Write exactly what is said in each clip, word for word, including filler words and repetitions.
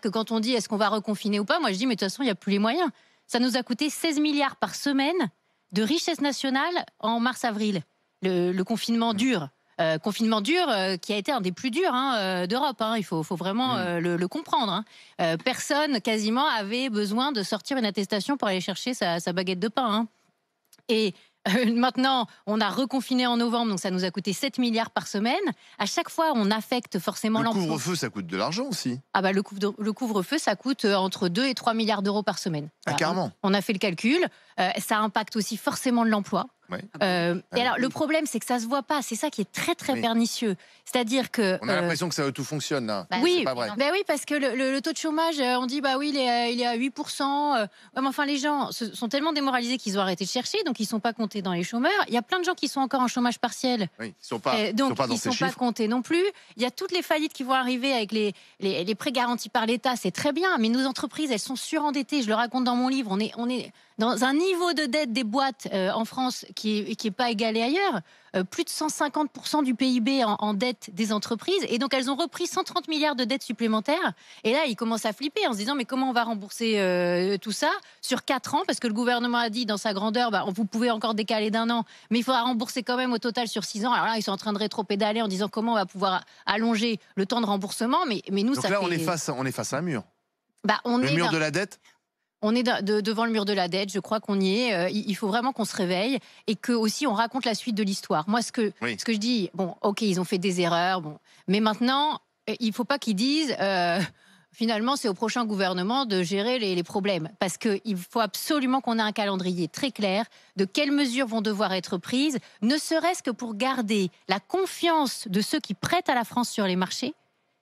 que quand on dit est-ce qu'on va reconfiner ou pas, moi je dis mais de toute façon il n'y a plus les moyens. Ça nous a coûté seize milliards par semaine de richesse nationale en mars-avril. Le, le confinement dur. Euh, confinement dur euh, qui a été un des plus durs hein, euh, d'Europe. Hein. Il faut, faut vraiment euh, le, le comprendre. Hein. Euh, personne quasiment avait besoin de sortir une attestation pour aller chercher sa, sa baguette de pain. Hein. Et euh, maintenant, on a reconfiné en novembre, donc ça nous a coûté sept milliards par semaine. À chaque fois, on affecte forcément l'emploi. Le couvre-feu, ça coûte de l'argent aussi. Ah bah, le, couvre- le couvre-feu, ça coûte entre deux et trois milliards d'euros par semaine. Ah, Voilà. carrément. On a fait le calcul. Euh, ça impacte aussi forcément de l'emploi. Ouais. Euh, Ah, et alors, oui. le problème, c'est que ça se voit pas. C'est ça qui est très, très Oui. pernicieux. C'est-à-dire que... On a euh, l'impression que ça tout fonctionne là. Bah, C'est oui, pas vrai. bah oui, parce que le, le- le taux de chômage, euh, on dit bah oui, il est, à- il est à huit pour cent. euh, ouais, mais enfin, les gens se- sont tellement démoralisés qu'ils ont arrêté de chercher, donc ils sont pas comptés dans les chômeurs. Il y a plein de gens qui sont encore en chômage partiel, Oui, ils sont pas, euh, ils donc sont pas dans ils ces sont pas chiffres. comptés non plus. Il y a toutes les faillites qui vont arriver avec les, les, les prêts garantis par l'État, c'est très bien, mais nos entreprises, elles sont surendettées. Je le raconte dans mon livre. On est, on est dans un niveau de dette des boîtes euh, en France qui est, qui est pas égalé ailleurs. Euh, plus de cent cinquante pour cent du P I B en, en dette des entreprises. Et donc, elles ont repris cent trente milliards de dettes supplémentaires. Et là, ils commencent à flipper en se disant, mais comment on va rembourser euh, tout ça sur quatre ans? Parce que le gouvernement a dit, dans sa grandeur, bah, vous pouvez encore décaler d'un an, mais il faudra rembourser quand même au total sur six ans. Alors là, ils sont en train de rétro-pédaler en disant comment on va pouvoir allonger le temps de remboursement. Mais, mais nous, Donc ça là, fait... on est face, on est face à un mur. Bah, on Le est mur dans- de la dette. On est de- de- devant le mur de la dette, je crois qu'on y est. Euh, il il faut vraiment qu'on se réveille et que aussi on raconte la suite de l'histoire. Moi, ce que, Oui. ce que je dis, bon, ok, ils ont fait des erreurs, bon, mais maintenant, euh, il faut pas qu'ils disent, euh, finalement, c'est au prochain gouvernement de gérer les, les problèmes. Parce qu'il faut absolument qu'on ait un calendrier très clair de quelles mesures vont devoir être prises, ne serait-ce que pour garder la confiance de ceux qui prêtent à la France sur les marchés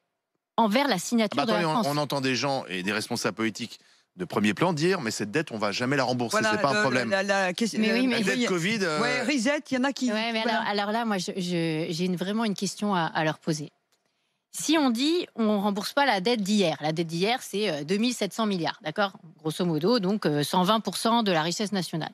envers la Ah signature bah de la attendez, France. on, on entend des gens et des responsables politiques de premier plan dire mais cette dette, on va jamais la rembourser, Voilà, c'est pas le- un problème. La, la, la question- Mais oui, la- mais La oui, dette Covid. euh, Ouais, reset, il y en a qui. Ouais, mais voilà. alors, alors là, moi, je- je- j'ai une- vraiment une question à, à leur poser. Si on dit on rembourse pas la dette d'hier, la dette d'hier, c'est euh, deux mille sept cents milliards, d'accord? Grosso modo, donc euh, cent vingt pour cent de la richesse nationale.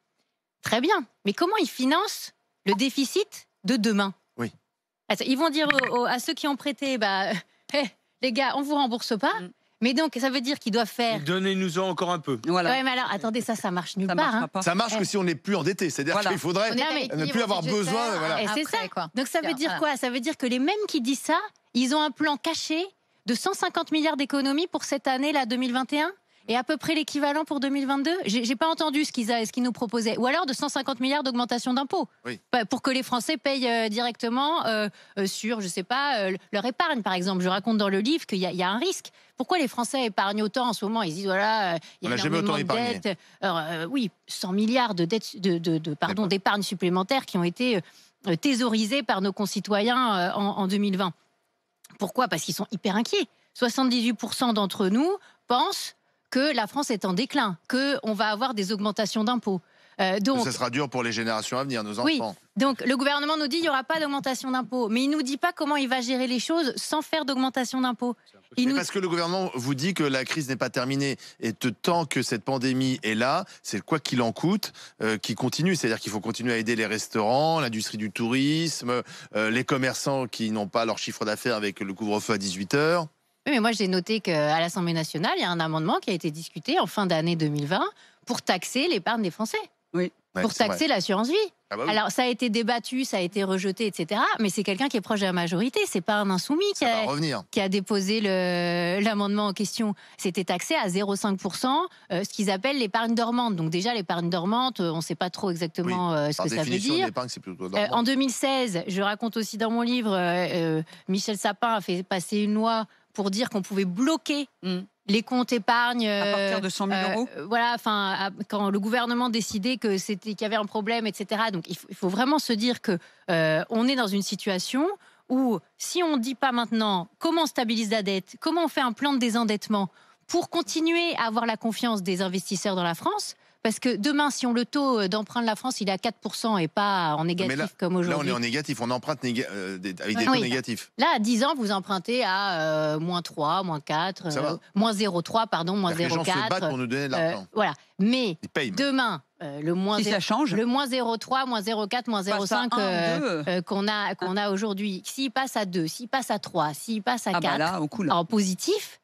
Très bien, mais comment ils financent le déficit de demain? Oui. Attends, ils vont dire aux- aux- à ceux qui ont prêté, bah, hé, les gars, on vous rembourse pas. Mm. Mais donc, ça veut dire qu'ils doivent faire. Donnez-nous-en encore un peu. Voilà. Ouais, mais alors, attendez, ça, ça marche nulle Ça part. marchera hein. pas. Ça marche Eh. que si on n'est plus endetté, c'est-à-dire Voilà. qu'il faudrait Non, mais- ne plus avoir besoin. Voilà. Et c'est Après, ça. quoi. Donc ça veut dire Voilà. quoi? Ça veut dire que les mêmes qui disent ça, ils ont un plan caché de cent cinquante milliards d'économies pour cette année, là, deux mille vingt et un, et à peu près l'équivalent pour deux mille vingt-deux. J'ai j'ai pas entendu ce qu'ils a- ce qu'ils nous proposaient. Ou alors de cent cinquante milliards d'augmentation d'impôts. Oui. Pas- Pour que les Français payent euh, directement euh, euh, sur, je sais pas, euh, leur épargne, par exemple. Je raconte dans le livre qu'il y, a- il y a un risque. Pourquoi les Français épargnent autant en ce moment? Ils disent, voilà, euh, il y On a n'a jamais énormément autant de épargné. dettes. Alors, euh, oui, cent milliards de dettes, de, de, de- pardon, D'épargne. d'épargne supplémentaire qui ont été euh, thésaurisés par nos concitoyens euh, en, en deux mille vingt. Pourquoi? Parce qu'ils sont hyper inquiets. soixante-dix-huit pour cent d'entre nous pensent que la France est en déclin, qu'on va avoir des augmentations d'impôts. Euh, donc, Ça sera dur pour les générations à venir, nos Oui. enfants. donc, le gouvernement nous dit qu'il n'y aura pas d'augmentation d'impôts, mais il ne nous dit pas comment il va gérer les choses sans faire d'augmentation d'impôts. Il Mais nous... parce que le gouvernement vous dit que la crise n'est pas terminée et que tant que cette pandémie est là, c'est le quoi qu'il en coûte euh, qui continue. C'est-à-dire qu'il faut continuer à aider les restaurants, l'industrie du tourisme, euh, les commerçants qui n'ont pas leur chiffre d'affaires avec le couvre-feu à dix-huit heures. Oui, mais moi, j'ai noté qu'à l'Assemblée nationale, il y a un amendement qui a été discuté en fin d'année deux mille vingt pour taxer l'épargne des Français, Ouais, pour c'est vrai. taxer l'assurance vie. Ah bah oui, Alors, ça a été débattu, ça a été rejeté, et cetera. Mais c'est quelqu'un qui est proche de la majorité, c'est pas un insoumis qui ça va a, revenir. qui a déposé le- l'amendement en question. C'était taxé à zéro virgule cinq pour cent, euh, ce qu'ils appellent l'épargne dormante. Donc déjà, l'épargne dormante, euh, on ne sait pas trop exactement euh, ce Par que ça veut définition, dire. l'épargne, c'est plutôt Euh, dormant. en deux mille seize, je raconte aussi dans mon livre, euh, euh, Michel Sapin a fait passer une loi pour dire qu'on pouvait bloquer Mm. les comptes épargne À partir euh, de cent mille euh, euros. euh, voilà, enfin, à- quand le gouvernement décidait que c'était qu'il y avait un problème, et cetera. Donc, il faut, il faut vraiment se dire que euh, on est dans une situation où, si on ne dit pas maintenant comment on stabilise la dette, comment on fait un plan de désendettement pour continuer à avoir la confiance des investisseurs dans la France, parce que demain, si on le taux d'emprunt de la France, il est à quatre pour cent et pas en négatif Mais là- comme Là, on aujourd'hui. est en négatif, on emprunte néga- euh, des- avec des Oui. taux négatifs. Là, à dix ans, vous empruntez à euh, moins trois, moins quatre, Ça va. moins zéro virgule trois, pardon, moins C'est-à-dire que zéro les gens virgule se battent quatre. pour nous donner de euh, l'argent. voilà. Mais Ils payent. même. demain, euh, le moins Si zéro- ça change, le moins zéro virgule trois, moins zéro virgule quatre, moins zéro passe à virgule cinq un, euh, deux. euh, qu'on a, qu'on a aujourd'hui, s'il passe à deux, s'il passe à trois, s'il passe à ah bah quatre là, au coup là. en positif,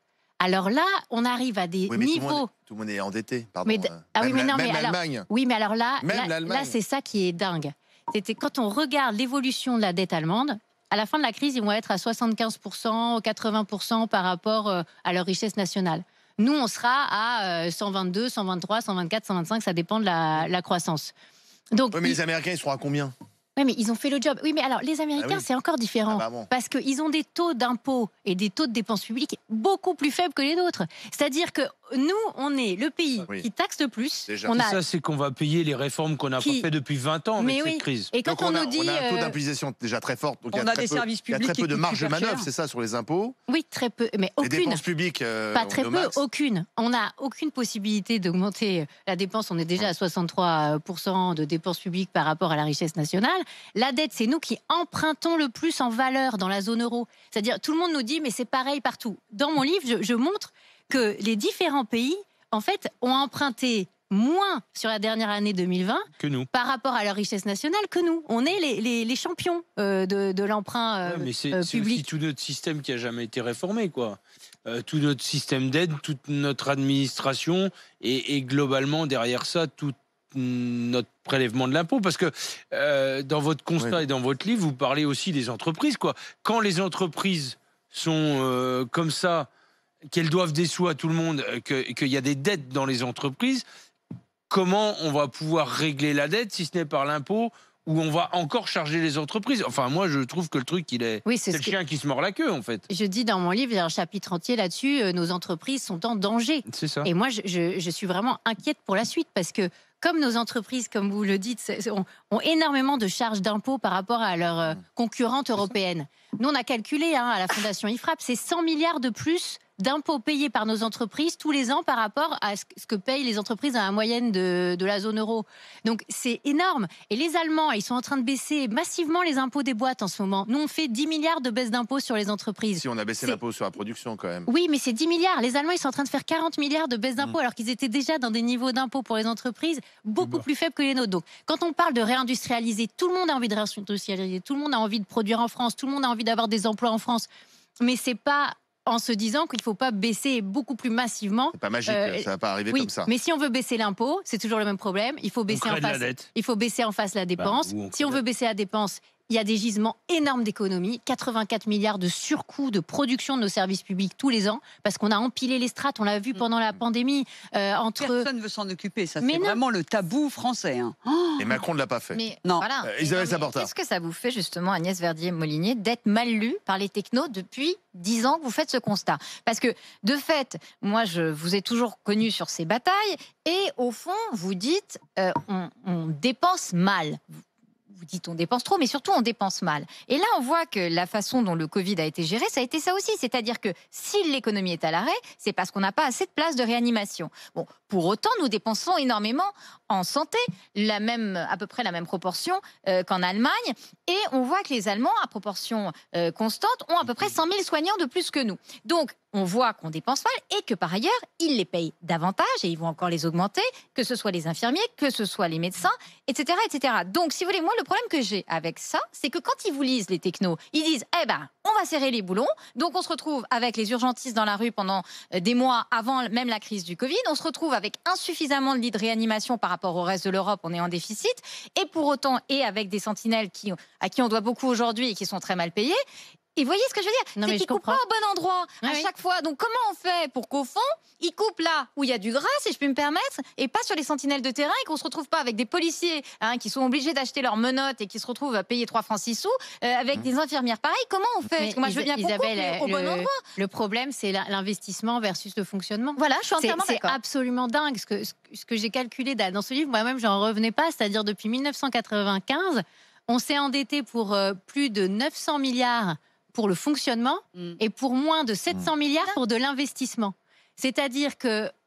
Alors là, on arrive à des oui, mais niveaux... Tout le, monde, tout le monde est endetté, pardon. Mais, ah oui, mais non, même mais l'Allemagne. alors, oui, mais alors là, Même là, là c'est ça qui est dingue. C'était quand on regarde l'évolution de la dette allemande, à la fin de la crise, ils vont être à soixante-quinze pour cent, quatre-vingts pour cent par rapport euh, à leur richesse nationale. Nous, on sera à euh, cent vingt-deux, cent vingt-trois, cent vingt-quatre, cent vingt-cinq, ça dépend de la, la croissance. Donc, oui, mais ils... les Américains, ils seront à combien? Oui, mais ils ont fait le job. Oui, mais alors, les Américains, ah oui. c'est encore différent. Ah bah bon. Parce qu'ils ont des taux d'impôts et des taux de dépenses publiques beaucoup plus faibles que les nôtres. C'est-à-dire que nous, on est le pays oui. qui taxe le plus. On a... Ça, c'est qu'on va payer les réformes qu'on n'a qui... pas fait depuis vingt ans avec mais cette oui. crise. Et quand donc on, on, a, nous dit, on a un taux euh... d'imposition déjà très fort. Donc on il y a, a des peu, services publics il y a très peu de marge de manœuvre, cher. c'est ça, sur les impôts. Oui, très peu. Mais aucune. Les dépenses publiques, euh, pas très peu, max. aucune. On n'a aucune possibilité d'augmenter la dépense. On est déjà à soixante-trois pour cent de dépenses publiques par rapport à la richesse nationale. La dette, c'est nous qui empruntons le plus en valeur dans la zone euro. C'est-à-dire, tout le monde nous dit, mais c'est pareil partout. Dans mon livre, je, je montre que les différents pays, en fait, ont emprunté moins sur la dernière année deux mille vingt que nous. Par rapport à leur richesse nationale que nous. On est les, les, les champions euh, de, de l'emprunt euh, ouais, mais c'est, euh, c'est public. aussi tout notre système qui a jamais été réformé, quoi. Euh, tout notre système d'aide, toute notre administration et, et globalement derrière ça, tout notre prélèvement de l'impôt, parce que euh, dans votre constat oui. et dans votre livre, vous parlez aussi des entreprises, quoi. Quand les entreprises sont euh, comme ça, qu'elles doivent des sous à tout le monde, qu'il que y a des dettes dans les entreprises, comment on va pouvoir régler la dette si ce n'est par l'impôt, où on va encore charger les entreprises? Enfin, moi, je trouve que le truc, il est... Oui, c'est, c'est le que... chien qui se mord la queue, en fait. Je dis dans mon livre, il y a un chapitre entier là-dessus, euh, nos entreprises sont en danger. C'est ça. Et moi, je, je, je suis vraiment inquiète pour la suite, parce que comme nos entreprises, comme vous le dites, ont, ont énormément de charges d'impôts par rapport à leurs euh, concurrentes européennes. Nous, on a calculé hein, à la Fondation I F R A P, c'est cent milliards de plus d'impôts payés par nos entreprises tous les ans par rapport à ce que payent les entreprises à la moyenne de, de la zone euro. Donc c'est énorme. Et les Allemands, ils sont en train de baisser massivement les impôts des boîtes en ce moment. Nous, on fait dix milliards de baisse d'impôts sur les entreprises. Si on a baissé c'est... l'impôt sur la production quand même. Oui, mais c'est dix milliards. Les Allemands, ils sont en train de faire quarante milliards de baisse d'impôts mmh. alors qu'ils étaient déjà dans des niveaux d'impôts pour les entreprises beaucoup mmh. plus faibles que les nôtres. Donc quand on parle de réindustrialiser, tout le monde a envie de réindustrialiser, tout le monde a envie de produire en France, tout le monde a envie d'avoir des emplois en France. Mais c'est pas en se disant qu'il ne faut pas baisser beaucoup plus massivement. C'est pas magique, euh, ça va pas arriver oui, comme ça. Mais si on veut baisser l'impôt, c'est toujours le même problème. Il faut baisser, en face, il faut baisser en face la dépense. Bah, on si on veut baisser la dépense, il y a des gisements énormes d'économies, quatre-vingt-quatre milliards de surcoûts de production de nos services publics tous les ans, parce qu'on a empilé les strates, on l'a vu pendant la pandémie. Euh, entre... Personne ne veut s'en occuper, ça mais c'est non. vraiment le tabou français. Hein. Oh Et Macron ne l'a pas fait. Mais non. Voilà. Euh, Isabelle Saporta. Qu'est-ce que ça vous fait justement, Agnès Verdier-Molinier, d'être mal lu par les technos depuis dix ans que vous faites ce constat? Parce que de fait, moi je vous ai toujours connu sur ces batailles, et au fond, vous dites euh, on, on dépense mal. Vous dites on dépense trop, mais surtout on dépense mal. Et là, on voit que la façon dont le Covid a été géré, ça a été ça aussi. C'est-à-dire que si l'économie est à l'arrêt, c'est parce qu'on n'a pas assez de places de réanimation. Bon, pour autant, nous dépensons énormément en santé, la même, à peu près la même proportion euh, qu'en Allemagne. Et on voit que les Allemands, à proportion euh, constante, ont à peu près cent mille soignants de plus que nous. Donc, on voit qu'on dépense mal et que par ailleurs, ils les payent davantage et ils vont encore les augmenter, que ce soit les infirmiers, que ce soit les médecins, et cetera, et cetera. Donc, si vous voulez, moi, le problème que j'ai avec ça, c'est que quand ils vous lisent, les technos, ils disent, eh ben, on va serrer les boulons. Donc, on se retrouve avec les urgentistes dans la rue pendant des mois avant même la crise du Covid. On se retrouve avec insuffisamment de lits de réanimation par rapport au reste de l'Europe. On est en déficit. Et pour autant, et avec des sentinelles qui, à qui on doit beaucoup aujourd'hui et qui sont très mal payés. Et vous voyez ce que je veux dire? Non, c'est qu'ils ne coupent pas au bon endroit oui, à chaque oui. fois. Donc comment on fait pour qu'au fond, ils coupent là où il y a du gras, si je puis me permettre, et pas sur les sentinelles de terrain, et qu'on ne se retrouve pas avec des policiers hein, qui sont obligés d'acheter leurs menottes et qui se retrouvent à payer trois francs six sous, euh, avec mmh. des infirmières pareilles. Comment on fait? Parce que moi, je veux bien qu'on coupe au le, bon endroit. Le problème, c'est l'investissement versus le fonctionnement. Voilà, je suis entièrement d'accord. C'est absolument dingue. Ce que, ce que j'ai calculé dans ce livre, moi-même, j'en revenais pas. C'est-à-dire, depuis mille neuf cent quatre-vingt-quinze, on s'est endetté pour euh, plus de neuf cents milliards pour le fonctionnement mmh. et pour moins de sept cents mmh. milliards pour de l'investissement. C'est-à-dire que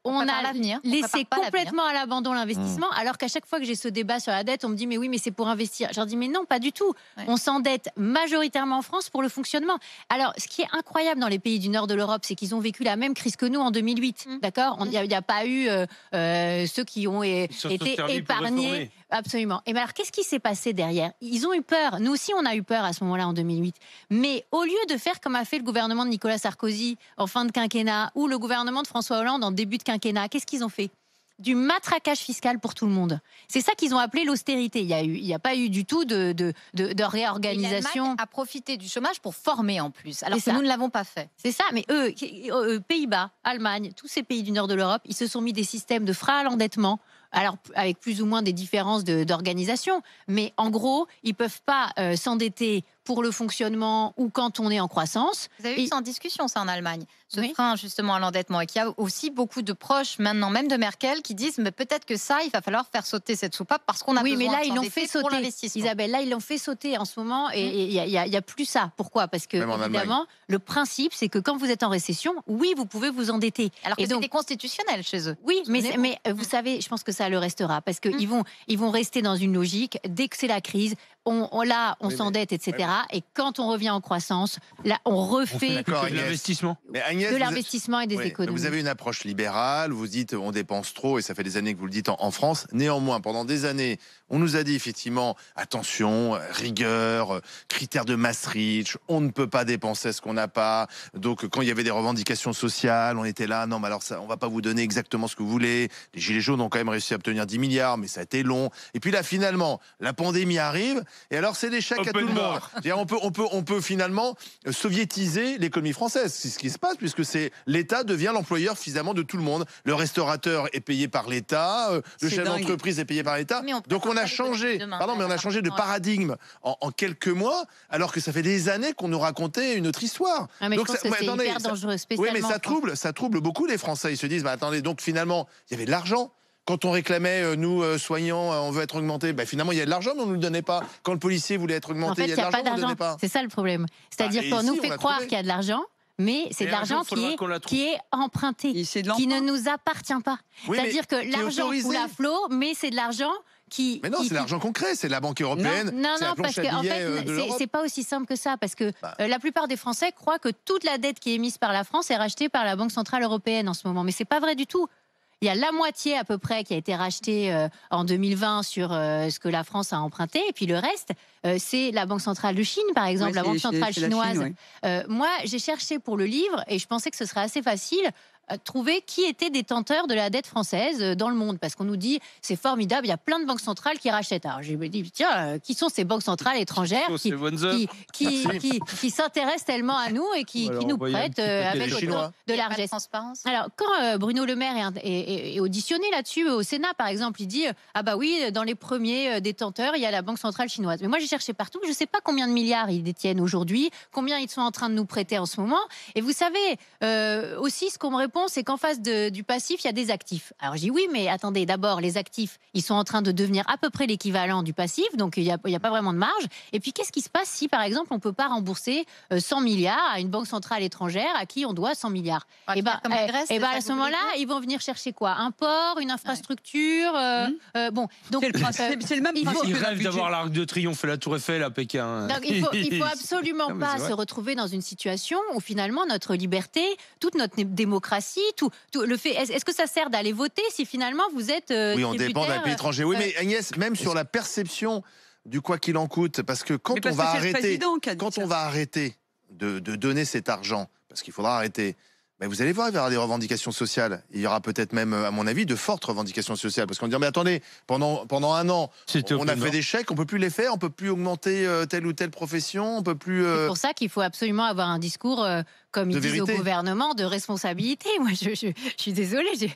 on, on a laissé complètement à l'abandon l'investissement, mmh. alors qu'à chaque fois que j'ai ce débat sur la dette, on me dit mais oui, mais c'est pour investir. Je leur dis mais non, pas du tout. Ouais. On s'endette majoritairement en France pour le fonctionnement. Alors, ce qui est incroyable dans les pays du nord de l'Europe, c'est qu'ils ont vécu la même crise que nous en deux mille huit. Mmh. D'accord ? Il n'y a, a pas eu euh, euh, ceux qui ont é, été épargnés. Absolument. Et bien alors, qu'est-ce qui s'est passé derrière ? Ils ont eu peur. Nous aussi, on a eu peur à ce moment-là en deux mille huit. Mais au lieu de faire comme a fait le gouvernement de Nicolas Sarkozy en fin de quinquennat ou le gouvernement de François Hollande en début de quinquennat, qu'est-ce qu'ils ont fait ? Du matraquage fiscal pour tout le monde. C'est ça qu'ils ont appelé l'austérité. Il n'y a, eu, a pas eu du tout de, de, de, de réorganisation. L'Allemagne a profité du chômage pour former en plus, alors que nous ne l'avons pas fait. C'est ça, mais eux, eux, Pays-Bas, Allemagne, tous ces pays du nord de l'Europe, ils se sont mis des systèmes de frein à l'endettement, alors avec plus ou moins des différences de, d'organisation, mais en gros, ils ne peuvent pas euh, s'endetter pour le fonctionnement ou quand on est en croissance. Vous avez vu, et... c'est en discussion ça en Allemagne, ce oui. frein justement à l'endettement, et qu'il y a aussi beaucoup de proches maintenant, même de Merkel, qui disent mais peut-être que ça, il va falloir faire sauter cette soupape parce qu'on a oui, besoin mais là, de ils l'ont fait pour sauter. l'investissement. Isabelle, là ils l'ont fait sauter en ce moment et il mmh. n'y a, a, a plus ça. Pourquoi ? Parce que évidemment, le principe c'est que quand vous êtes en récession, oui, vous pouvez vous endetter. Alors que et donc, c'était constitutionnel chez eux. Oui, mais, mais vous savez, je pense que ça le restera parce qu'ils mmh. vont, ils vont rester dans une logique. Dès que c'est la crise, on, on là, on oui, s'endette, et cetera. Oui, mais... Et quand on revient en croissance, là, on refait on de l'investissement, de l'investissement et des oui, économies. Vous avez une approche libérale, vous dites on dépense trop, et ça fait des années que vous le dites en, en France. Néanmoins, pendant des années, on nous a dit effectivement attention, rigueur, critères de Maastricht, on ne peut pas dépenser ce qu'on n'a pas. Donc quand il y avait des revendications sociales, on était là, non mais alors ça, on va pas vous donner exactement ce que vous voulez. Les Gilets jaunes ont quand même réussi à obtenir dix milliards, mais ça a été long. Et puis là, finalement, la pandémie arrive, et alors c'est l'échec à tout le monde. On peut, on peut, on peut finalement soviétiser l'économie française. C'est ce qui se passe, puisque c'est l'État devient l'employeur finalement de tout le monde. Le restaurateur est payé par l'État, euh, le chef d'entreprise est payé par l'État. Donc on a changé, pardon, mais on a changé de paradigme en, en quelques mois, alors que ça fait des années qu'on nous racontait une autre histoire. Ah, mais donc je pense ça, que c'est attendez, hyper ça, dangereux, spécialement. Oui, mais ça trouble, ça trouble beaucoup les Français. Ils se disent, bah, attendez, donc finalement, il y avait de l'argent. Quand on réclamait, euh, nous, euh, soignants, euh, on veut être augmenté, ben, finalement, il y a de l'argent, mais on ne nous le donnait pas. Quand le policier voulait être augmenté, en fait, il y a de l'argent, on ne le donnait pas. C'est ça le problème. C'est-à-dire bah, qu'on nous fait croire qu'il y a de l'argent, mais c'est de l'argent qui est, qui est emprunté, qui ne nous appartient pas. Oui, c'est-à-dire que l'argent coule à flot, mais c'est de l'argent qui... Mais non, qui, c'est l'argent concret, c'est la Banque européenne. Non, non, non parce qu'en fait, euh, c'est pas aussi simple que ça, parce que bah. euh, la plupart des Français croient que toute la dette qui est émise par la France est rachetée par la Banque Centrale Européenne en ce moment, mais c'est pas vrai du tout. Il y a la moitié à peu près qui a été rachetée euh, en deux mille vingt sur euh, ce que la France a emprunté. Et puis le reste, euh, c'est la Banque centrale de Chine, par exemple, ouais, la Banque centrale chinoise. Chine, ouais. euh, moi, j'ai cherché pour le livre et je pensais que ce serait assez facile de trouver qui était détenteur de la dette française dans le monde. Parce qu'on nous dit, c'est formidable, il y a plein de banques centrales qui rachètent. Alors j'ai dit, tiens, euh, qui sont ces banques centrales étrangères qui, qui, qui, qui, qui, qui s'intéressent tellement à nous et qui, qui nous prêtent euh, avec autant de largesse. Alors, quand euh, Bruno Le Maire est, est, est auditionné là-dessus, au Sénat, par exemple, il dit, ah bah oui, dans les premiers détenteurs, il y a la Banque centrale chinoise. Mais moi, j'ai cherché partout, je ne sais pas combien de milliards ils détiennent aujourd'hui, combien ils sont en train de nous prêter en ce moment. Et vous savez, euh, aussi, ce qu'on me répond, c'est qu'en face de, du passif, il y a des actifs. Alors je dis oui, mais attendez, d'abord, les actifs, ils sont en train de devenir à peu près l'équivalent du passif, donc il n'y a, a pas vraiment de marge. Et puis, qu'est-ce qui se passe si, par exemple, on ne peut pas rembourser cent milliards à une banque centrale étrangère à qui on doit cent milliards ah, Et bien, bah, eh, bah, à ce moment-là, ils vont venir chercher quoi ? Un port, une infrastructure euh, mmh. euh, bon, donc c'est le, euh, c'est le même il, faut, il rêve d'avoir l'Arc de Triomphe et la Tour Eiffel à Pékin. Donc, il faut, il faut absolument non, pas se retrouver dans une situation où finalement notre liberté, toute notre démocratie, tout, tout le fait. Est-ce que ça sert d'aller voter si finalement vous êtes euh, oui, on dépend d'un pays étranger. Oui, euh, mais Agnès, même sur la perception du quoi qu'il en coûte, parce que quand parce on va que arrêter, quand ça. on va arrêter de, de donner cet argent, parce qu'il faudra arrêter. Mais vous allez voir, il va y avoir des revendications sociales. Il y aura peut-être même, à mon avis, de fortes revendications sociales. Parce qu'on dit, mais attendez, pendant, pendant un an, on a fait des chèques, on ne peut plus les faire, on ne peut plus augmenter euh, telle ou telle profession, on peut plus... Euh... C'est pour ça qu'il faut absolument avoir un discours, euh, comme ils disent au gouvernement, de responsabilité. Moi, je, je, je suis désolée, je,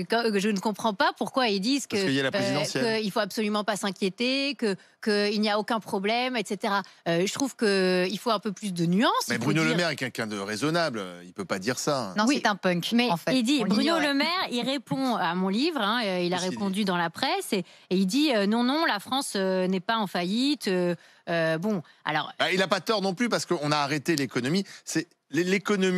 je ne comprends pas pourquoi ils disent que, qu'il y a la présidentielle. Euh, qu'il ne faut absolument pas s'inquiéter, que qu'il n'y a aucun problème, et cetera. Euh, je trouve qu'il faut un peu plus de nuances. Mais Bruno dire... Le Maire est quelqu'un de raisonnable, il ne peut pas dire ça. Non, oui, c'est un punk. Mais en fait. il dit, Bruno Le Maire, il répond à mon livre, hein, il a répondu dans la presse, et, et il dit euh, non, non, la France euh, n'est pas en faillite. Euh, euh, bon, alors. Ah, il n'a pas tort non plus, parce qu'on a arrêté l'économie. C'est l'économie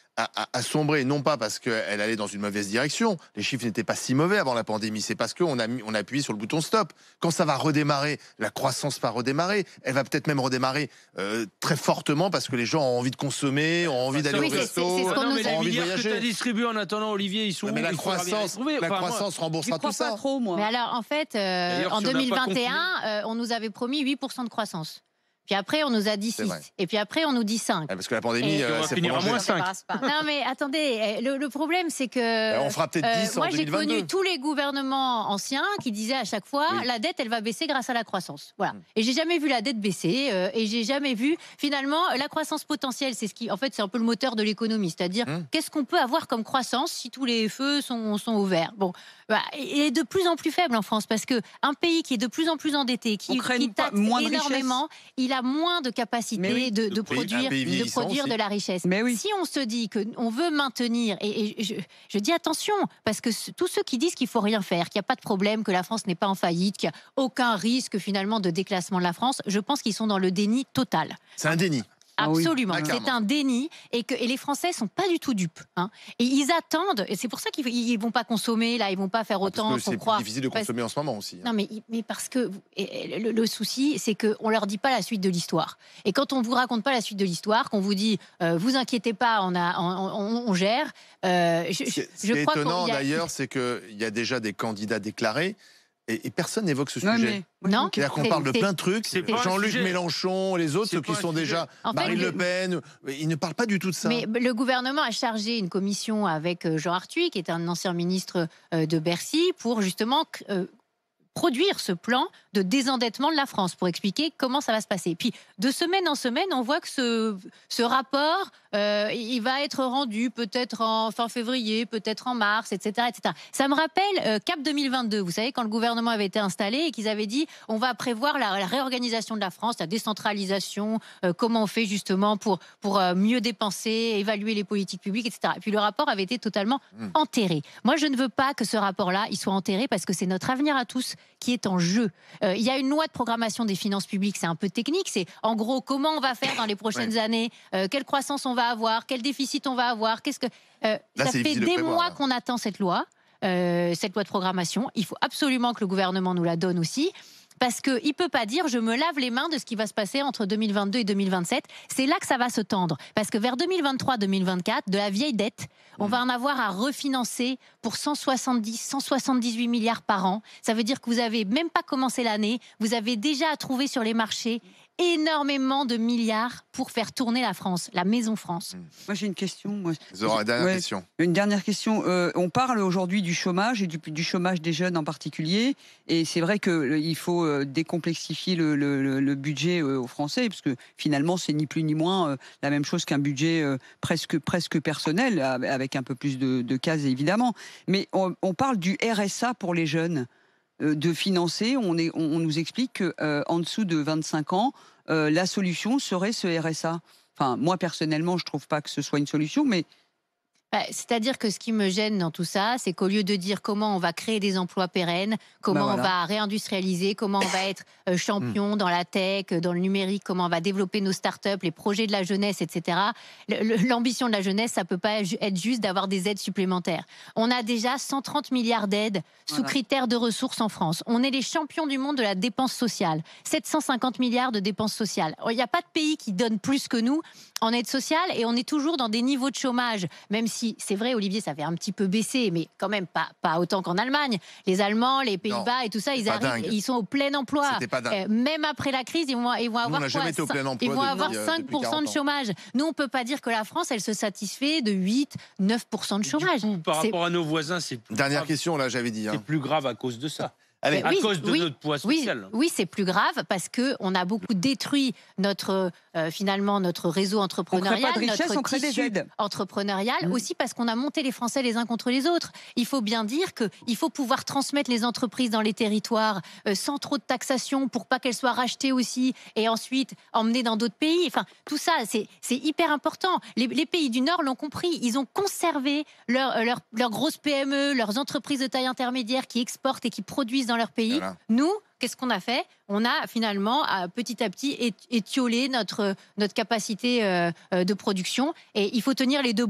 a, a, a sombré, non pas parce qu'elle allait dans une mauvaise direction, les chiffres n'étaient pas si mauvais avant la pandémie, c'est parce qu'on a, mis, on a appuyé sur le bouton stop. Quand ça va redémarrer, la croissance va redémarrer, elle va peut-être même redémarrer euh, très fortement parce que les gens ont envie de consommer, ont envie d'aller oui, au c'est, resto, c'est, c'est ce non, mais ont les envie de milliards que voyager. tu as distribués en attendant, Olivier, ils sont Ouais, mais où la Il faudra bien les croissance, trouver. la Enfin, moi, croissance J'y remboursera crois tout pas ça. trop, moi. Mais alors, en fait, euh, D'ailleurs, en si on n'a deux mille vingt et pas un, euh, on nous avait promis huit pour cent de croissance. Puis après, on nous a dit C'est six. vrai. Et puis après, on nous dit cinq. Ouais, parce que la pandémie, Et- euh, on va c'est finir à prolongé. moins Ça cinq. débarrasse pas. Non, mais attendez, le, le problème, c'est que. Euh, on fera peut-être euh, dix en moi, j'ai deux mille vingt-deux. connu tous les gouvernements anciens qui disaient à chaque fois Oui. la dette, elle va baisser grâce à la croissance. Voilà. Mm. Et j'ai jamais vu la dette baisser. euh, et j'ai jamais vu, finalement, la croissance potentielle, c'est ce qui. En fait, c'est un peu le moteur de l'économie. C'est-à-dire, Mm. qu'est-ce qu'on peut avoir comme croissance si tous les feux sont, sont au vert. Bon. Voilà. Et est de plus en plus faible en France parce que un pays qui est de plus en plus endetté, qui, On crée qui pas- taxe moins de énormément, il a moins de capacité Mais oui. de, de Un pays- produire, un pays de, vieillissant produire aussi. de la richesse. Mais oui. Si on se dit qu'on veut maintenir, et, et je, je dis attention, parce que ce- tous ceux qui disent qu'il faut rien faire, qu'il n'y a pas de problème, que la France n'est pas en faillite, qu'il n'y a aucun risque finalement de déclassement de la France, je pense qu'ils sont dans le déni total. C'est un déni. Ah oui. Absolument, Ah, c'est clairement. un déni et que et les Français sont pas du tout dupes. Hein. Et ils attendent, et c'est pour ça qu'ils ils vont pas consommer là, ils vont pas faire autant Parce que qu'on c'est croit. plus difficile de Parce- consommer en ce moment aussi. hein. Non, mais, mais parce que et le, le souci, c'est qu'on leur dit pas la suite de l'histoire. Et quand on vous raconte pas la suite de l'histoire, qu'on vous dit, euh, vous inquiétez pas, on, a, on, on- on gère. euh, je, Ce qui je- est, ce je qui est crois étonnant qu'il y a- d'ailleurs, c'est qu'il y a déjà des candidats déclarés et, et personne n'évoque ce Non, sujet. mais- moi, Non. j'ai une C'est-à-dire qu'on C'est- parle de c'est- plein de trucs. c'est pas un Jean-Luc sujet. Mélenchon, les autres, C'est ceux qui pas un sont sujet. déjà En fait, Marine le- Le Pen, ils ne parlent pas du tout de ça. Mais le gouvernement a chargé une commission avec euh, Jean Arthuis, qui est un ancien ministre euh, de Bercy, pour justement euh, produire ce plan de désendettement de la France, pour expliquer comment ça va se passer. Puis, de semaine en semaine, on voit que ce, ce rapport, euh, il va être rendu peut-être en fin février, peut-être en mars, et cetera, et cetera. Ça me rappelle euh, Cap deux mille vingt-deux, vous savez, quand le gouvernement avait été installé et qu'ils avaient dit on va prévoir la, la réorganisation de la France, la décentralisation, euh, comment on fait justement pour, pour euh, mieux dépenser, évaluer les politiques publiques, et cetera. Et puis le rapport avait été totalement Mm. enterré. Moi, je ne veux pas que ce rapport-là, il soit enterré parce que c'est notre avenir à tous qui est en jeu. Euh, il y a une loi de programmation des finances publiques, c'est un peu technique, c'est en gros comment on va faire dans les prochaines années, euh, quelle croissance on va avoir, quel déficit on va avoir, qu'est-ce que... Euh, Là, ça c'est fait difficile de des prévoir, mois là. qu'on attend cette loi. euh, cette loi de programmation, il faut absolument que le gouvernement nous la donne aussi. Parce qu'il ne peut pas dire je me lave les mains de ce qui va se passer entre deux mille vingt-deux et deux mille vingt-sept. C'est là que ça va se tendre. Parce que vers deux mille vingt-trois deux mille vingt-quatre, de la vieille dette, on va en avoir à refinancer pour cent soixante-dix, cent soixante-dix-huit milliards par an. Ça veut dire que vous n'avez même pas commencé l'année. Vous avez déjà à trouver sur les marchés énormément de milliards pour faire tourner la France, la maison France. Moi, j'ai une question. Moi. Zora, dernière Ouais. question. Une dernière question. Euh, on parle aujourd'hui du chômage et du, du chômage des jeunes en particulier. Et c'est vrai qu'il faut euh, décomplexifier le, le- le- le budget euh, aux Français, parce que finalement, c'est ni plus ni moins euh, la même chose qu'un budget euh, presque, presque personnel, av- avec un peu plus de, de cases évidemment. Mais on, on parle du R S A pour les jeunes, euh, de financer. On, est, on, on nous explique qu'en dessous de vingt-cinq ans, euh, la solution serait ce R S A. Enfin, moi personnellement, je trouve pas que ce soit une solution, mais Bah, c'est-à-dire que ce qui me gêne dans tout ça, c'est qu'au lieu de dire comment on va créer des emplois pérennes, comment Bah on voilà. va réindustrialiser, comment on va être euh, champion dans la tech, euh, dans le numérique, comment on va développer nos startups, les projets de la jeunesse, et cetera. Le- le- L'ambition de la jeunesse, ça peut pas ju- être juste d'avoir des aides supplémentaires. On a déjà cent trente milliards d'aides sous Voilà. critères de ressources en France. On est les champions du monde de la dépense sociale. sept cent cinquante milliards de dépenses sociales. Il n'y a pas de pays qui donne plus que nous en aide sociale et on est toujours dans des niveaux de chômage, même si c'est vrai, Olivier, ça avait un petit peu baissé, mais quand même pas, pas autant qu'en Allemagne. Les Allemands, les Pays-Bas et tout ça, ils pas arrivent, dingue. ils sont au plein emploi. C'était pas dingue. Euh, même après la crise, ils vont, ils vont Nous, on avoir n'a quoi, jamais été au plein cin- emploi Ils vont depuis, avoir euh, cinq depuis pour cent quarante de ans. chômage. Nous, on peut pas dire que la France, elle se satisfait de huit, neuf pour cent de chômage. Du coup, par C'est- rapport à nos voisins, c'est plus Dernière grave. question, là, j'avais dit. hein. C'est plus grave à cause de ça. Allez, Mais À oui, cause de oui, notre poids Oui, social. oui, c'est plus grave parce que on a beaucoup détruit notre euh, finalement notre réseau on entrepreneurial, crée pas de richesse, notre on crée des tissu aides. entrepreneurial, Mm. aussi parce qu'on a monté les Français les uns contre les autres. Il faut bien dire que il faut pouvoir transmettre les entreprises dans les territoires euh, sans trop de taxation pour pas qu'elles soient rachetées aussi et ensuite emmenées dans d'autres pays. Enfin, tout ça, c'est c'est hyper important. Les, les pays du Nord l'ont compris. Ils ont conservé leurs euh, leurs leurs grosses P M E, leurs entreprises de taille intermédiaire qui exportent et qui produisent dans leur pays. Voilà. Nous, qu'est-ce qu'on a fait? On a finalement, à, petit à petit, é- étiolé notre, notre capacité euh, euh, de production et il faut tenir les deux bouts.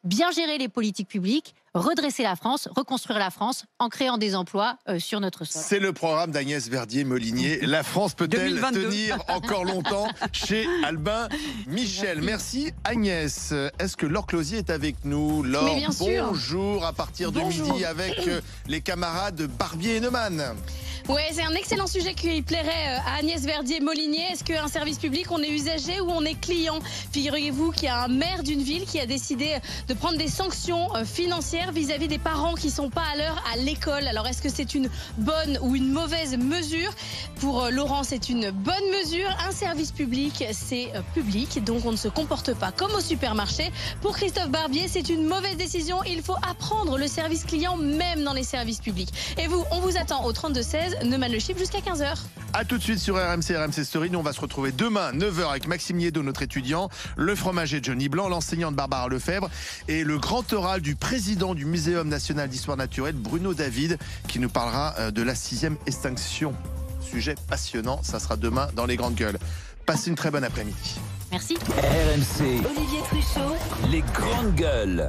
bien gérer les politiques publiques, redresser la France, reconstruire la France en créant des emplois euh, sur notre sol. C'est le programme d'Agnès Verdier-Molinier. La France peut-elle deux mille vingt-deux. tenir encore longtemps chez Albin Michel? Merci Agnès. Est-ce que Laure Closier est avec nous? Laure, Mais bien sûr. bonjour à partir de Bonjour. midi avec euh, les camarades Barbier et Neumann. Ouais, c'est un excellent sujet qui plairait à Agnès Verdier-Molinier. Est-ce qu'un service public, on est usager ou on est client? Figurez-vous qu'il y a un maire d'une ville qui a décidé de prendre des sanctions financières vis-à-vis des parents qui sont pas à l'heure à l'école. Alors, est-ce que c'est une bonne ou une mauvaise mesure? Pour Laurent, c'est une bonne mesure. Un service public, c'est public, donc on ne se comporte pas comme au supermarché. Pour Christophe Barbier, c'est une mauvaise décision. Il faut apprendre le service client, même dans les services publics. Et vous, on vous attend au trente-deux seize. Neumann le Chypre jusqu'à quinze heures. A tout de suite sur R M C, R M C Story. Nous, on va se retrouver demain, neuf heures, avec Maxime Niedot, notre étudiant, le fromager Johnny Blanc, l'enseignante Barbara Lefebvre et le grand oral du président du Muséum national d'histoire naturelle, Bruno David, qui nous parlera de la sixième extinction. Sujet passionnant, ça sera demain dans les grandes gueules. Passez une très bonne après-midi. Merci. R M C, Olivier Truchot, les grandes gueules.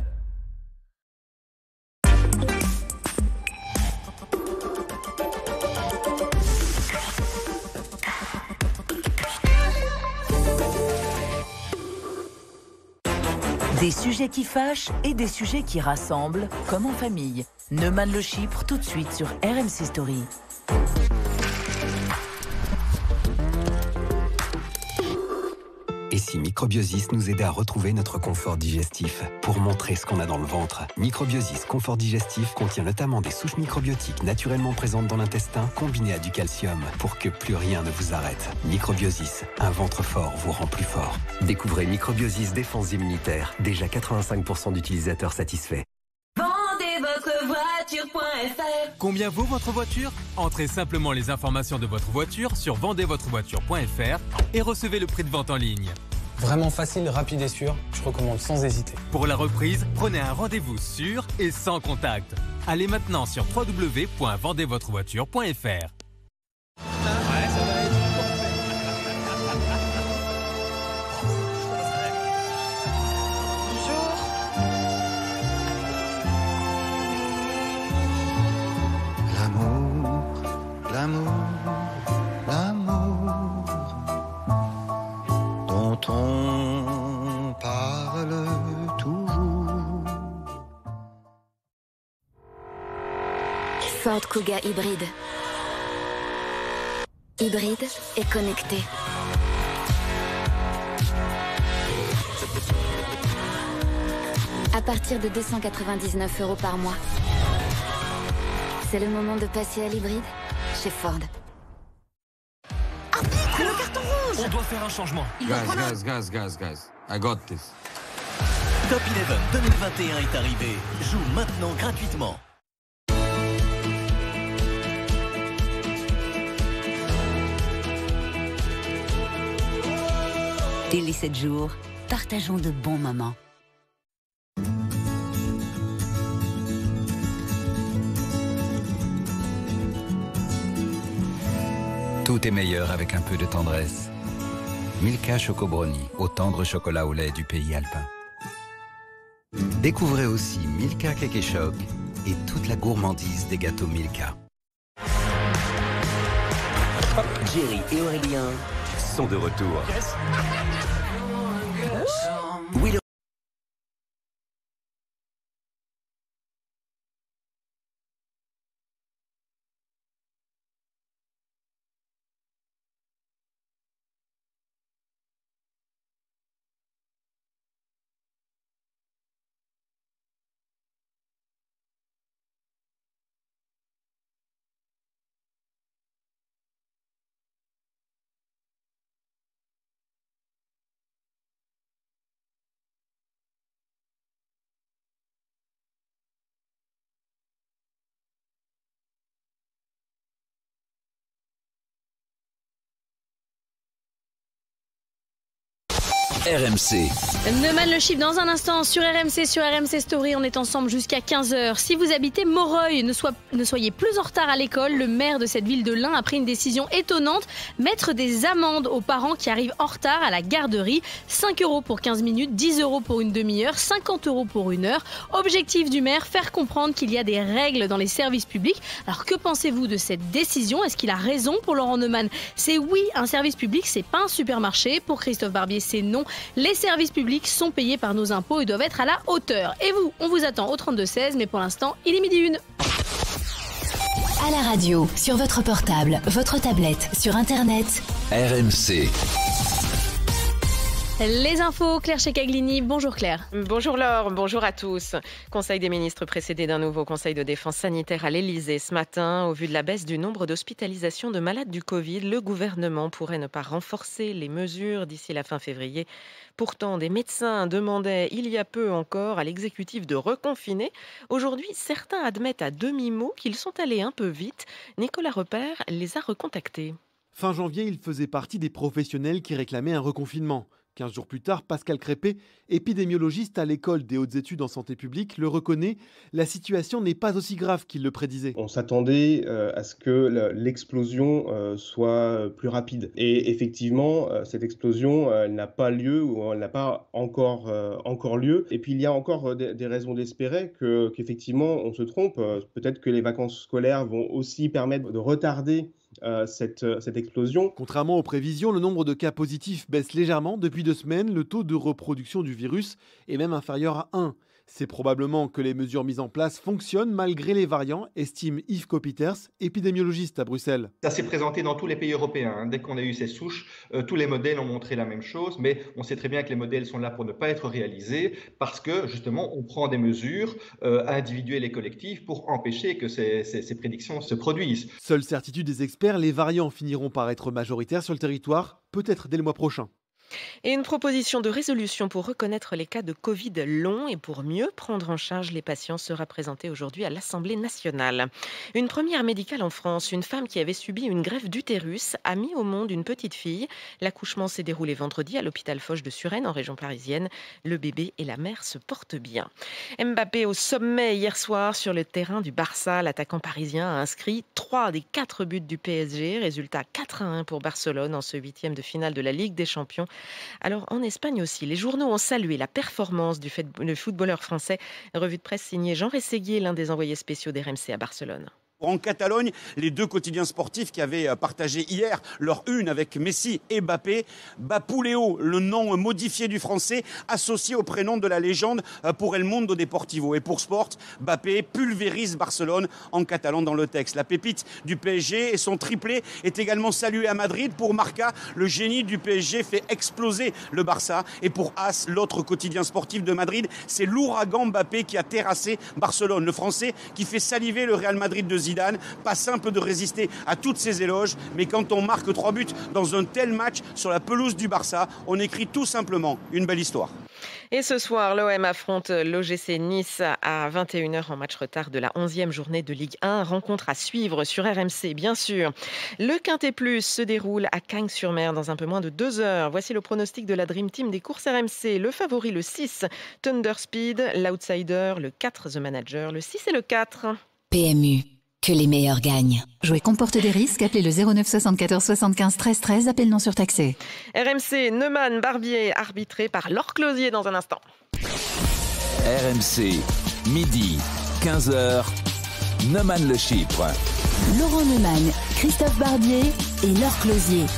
des sujets qui fâchent et des sujets qui rassemblent, comme en famille. Neumann le Chypre, tout de suite sur R M C Story. Et si Microbiosis nous aidait à retrouver notre confort digestif? Pour montrer ce qu'on a dans le ventre, Microbiosis Confort Digestif contient notamment des souches microbiotiques naturellement présentes dans l'intestin, combinées à du calcium, pour que plus rien ne vous arrête. Microbiosis, un ventre fort vous rend plus fort. Découvrez Microbiosis Défense immunitaire, déjà quatre-vingt-cinq pour cent d'utilisateurs satisfaits. Vendez votre voiture.fr. Combien vaut votre voiture? Entrez simplement les informations de votre voiture sur vendez votre voiture.fr et recevez le prix de vente en ligne. Vraiment facile, rapide et sûr, je recommande sans hésiter. Pour la reprise, prenez un rendez-vous sûr et sans contact. Allez maintenant sur w w w point vendez votre voiture.fr. L'amour, l'amour dont on parle toujours. Ford Kuga hybride. Hybride et connecté. À partir de deux cent quatre-vingt-dix-neuf euros par mois. C'est le moment de passer à l'hybride chez Ford. C'est le carton rouge. On doit faire un changement. Guys, guys, guys, guys, guys. I got this. Top onze deux mille vingt et un est arrivé. Joue maintenant gratuitement. Télé sept jours, partageons de bons moments. Tout est meilleur avec un peu de tendresse. Milka Choco Brownie, au tendre chocolat au lait du pays alpin. Découvrez aussi Milka Cake et Choc et toute la gourmandise des gâteaux Milka. Jerry et Aurélien sont de retour. Oui, le R M C. Neumann le chiffre dans un instant sur R M C, sur R M C Story. On est ensemble jusqu'à quinze heures. Si vous habitez Moreuil, ne, soit, ne soyez plus en retard à l'école. Le maire de cette ville de l'Ain a pris une décision étonnante. Mettre des amendes aux parents qui arrivent en retard à la garderie. cinq euros pour quinze minutes, dix euros pour une demi-heure, cinquante euros pour une heure. Objectif du maire, faire comprendre qu'il y a des règles dans les services publics. Alors que pensez-vous de cette décision? Est-ce qu'il a raison pour Laurent Neumann? C'est oui, un service public, c'est pas un supermarché. Pour Christophe Barbier, c'est non. Les services publics sont payés par nos impôts et doivent être à la hauteur. Et vous, on vous attend au trente-deux seize, mais pour l'instant, il est midi une. À la radio, sur votre portable, votre tablette, sur Internet. R M C. Les infos, Claire Checaglini. Bonjour Claire. Bonjour Laure, bonjour à tous. Conseil des ministres précédé d'un nouveau conseil de défense sanitaire à l'Elysée ce matin. Au vu de la baisse du nombre d'hospitalisations de malades du Covid, le gouvernement pourrait ne pas renforcer les mesures d'ici la fin février. Pourtant, des médecins demandaient il y a peu encore à l'exécutif de reconfiner. Aujourd'hui, certains admettent à demi-mot qu'ils sont allés un peu vite. Nicolas Repère les a recontactés. Fin janvier, il faisait partie des professionnels qui réclamaient un reconfinement. quinze jours plus tard, Pascal Crépé, épidémiologiste à l'école des hautes études en santé publique, le reconnaît, la situation n'est pas aussi grave qu'il le prédisait. On s'attendait euh, à ce que l'explosion euh, soit plus rapide. Et effectivement, euh, cette explosion euh, n'a pas lieu ou elle n'a pas encore, euh, encore lieu. Et puis il y a encore euh, des, des raisons d'espérer que, qu'effectivement on se trompe. Euh, peut-être que les vacances scolaires vont aussi permettre de retarder Euh, cette, euh, cette explosion. Contrairement aux prévisions, le nombre de cas positifs baisse légèrement. Depuis deux semaines, le taux de reproduction du virus est même inférieur à un. C'est probablement que les mesures mises en place fonctionnent malgré les variants, estime Yves Copiters, épidémiologiste à Bruxelles. Ça s'est présenté dans tous les pays européens. Hein. Dès qu'on a eu ces souches, euh, tous les modèles ont montré la même chose, mais on sait très bien que les modèles sont là pour ne pas être réalisés parce que justement on prend des mesures euh, individuelles et collectives pour empêcher que ces, ces, ces prédictions se produisent. Seule certitude des experts, les variants finiront par être majoritaires sur le territoire, peut-être dès le mois prochain. Et une proposition de résolution pour reconnaître les cas de Covid longs et pour mieux prendre en charge les patients sera présentée aujourd'hui à l'Assemblée nationale. Une première médicale en France, une femme qui avait subi une greffe d'utérus a mis au monde une petite fille. L'accouchement s'est déroulé vendredi à l'hôpital Foch de Suresnes en région parisienne. Le bébé et la mère se portent bien. Mbappé au sommet hier soir sur le terrain du Barça. L'attaquant parisien a inscrit trois des quatre buts du P S G. Résultat quatre à un pour Barcelone en ce huitième de finale de la Ligue des Champions. Alors en Espagne aussi, les journaux ont salué la performance du footballeur français. Revue de presse signée Jean Rességuier, l'un des envoyés spéciaux d'R M C à Barcelone. En Catalogne, les deux quotidiens sportifs qui avaient partagé hier leur une avec Messi et Mbappé, Bapuleo, le nom modifié du français, associé au prénom de la légende pour El Mundo Deportivo. Et pour Sport, Mbappé pulvérise Barcelone en catalan dans le texte. La pépite du P S G et son triplé est également salué à Madrid. Pour Marca, le génie du P S G fait exploser le Barça. Et pour As, l'autre quotidien sportif de Madrid, c'est l'ouragan Mbappé qui a terrassé Barcelone. Le français qui fait saliver le Real Madrid de Zidane. Pas simple de résister à toutes ces éloges, mais quand on marque trois buts dans un tel match sur la pelouse du Barça, on écrit tout simplement une belle histoire. Et ce soir, l'O M affronte l'O G C Nice à vingt et une heures en match retard de la onzième journée de Ligue un. Rencontre à suivre sur R M C, bien sûr. Le Quintet Plus se déroule à Cagnes-sur-Mer dans un peu moins de deux heures. Voici le pronostic de la Dream Team des courses R M C. Le favori, le six, Thunder Speed. L'outsider, le quatre, The Manager. Le six et le quatre. P M U. Que les meilleurs gagnent. Jouer comporte des risques. Appelez le zéro neuf soixante-quatorze soixante-quinze treize treize. Appel non surtaxé. R M C, Neumann, Barbier, arbitré par Laure Closier dans un instant. R M C, midi, quinze heures, Neumann le Chypre. Laurent Neumann, Christophe Barbier et Laure Closier.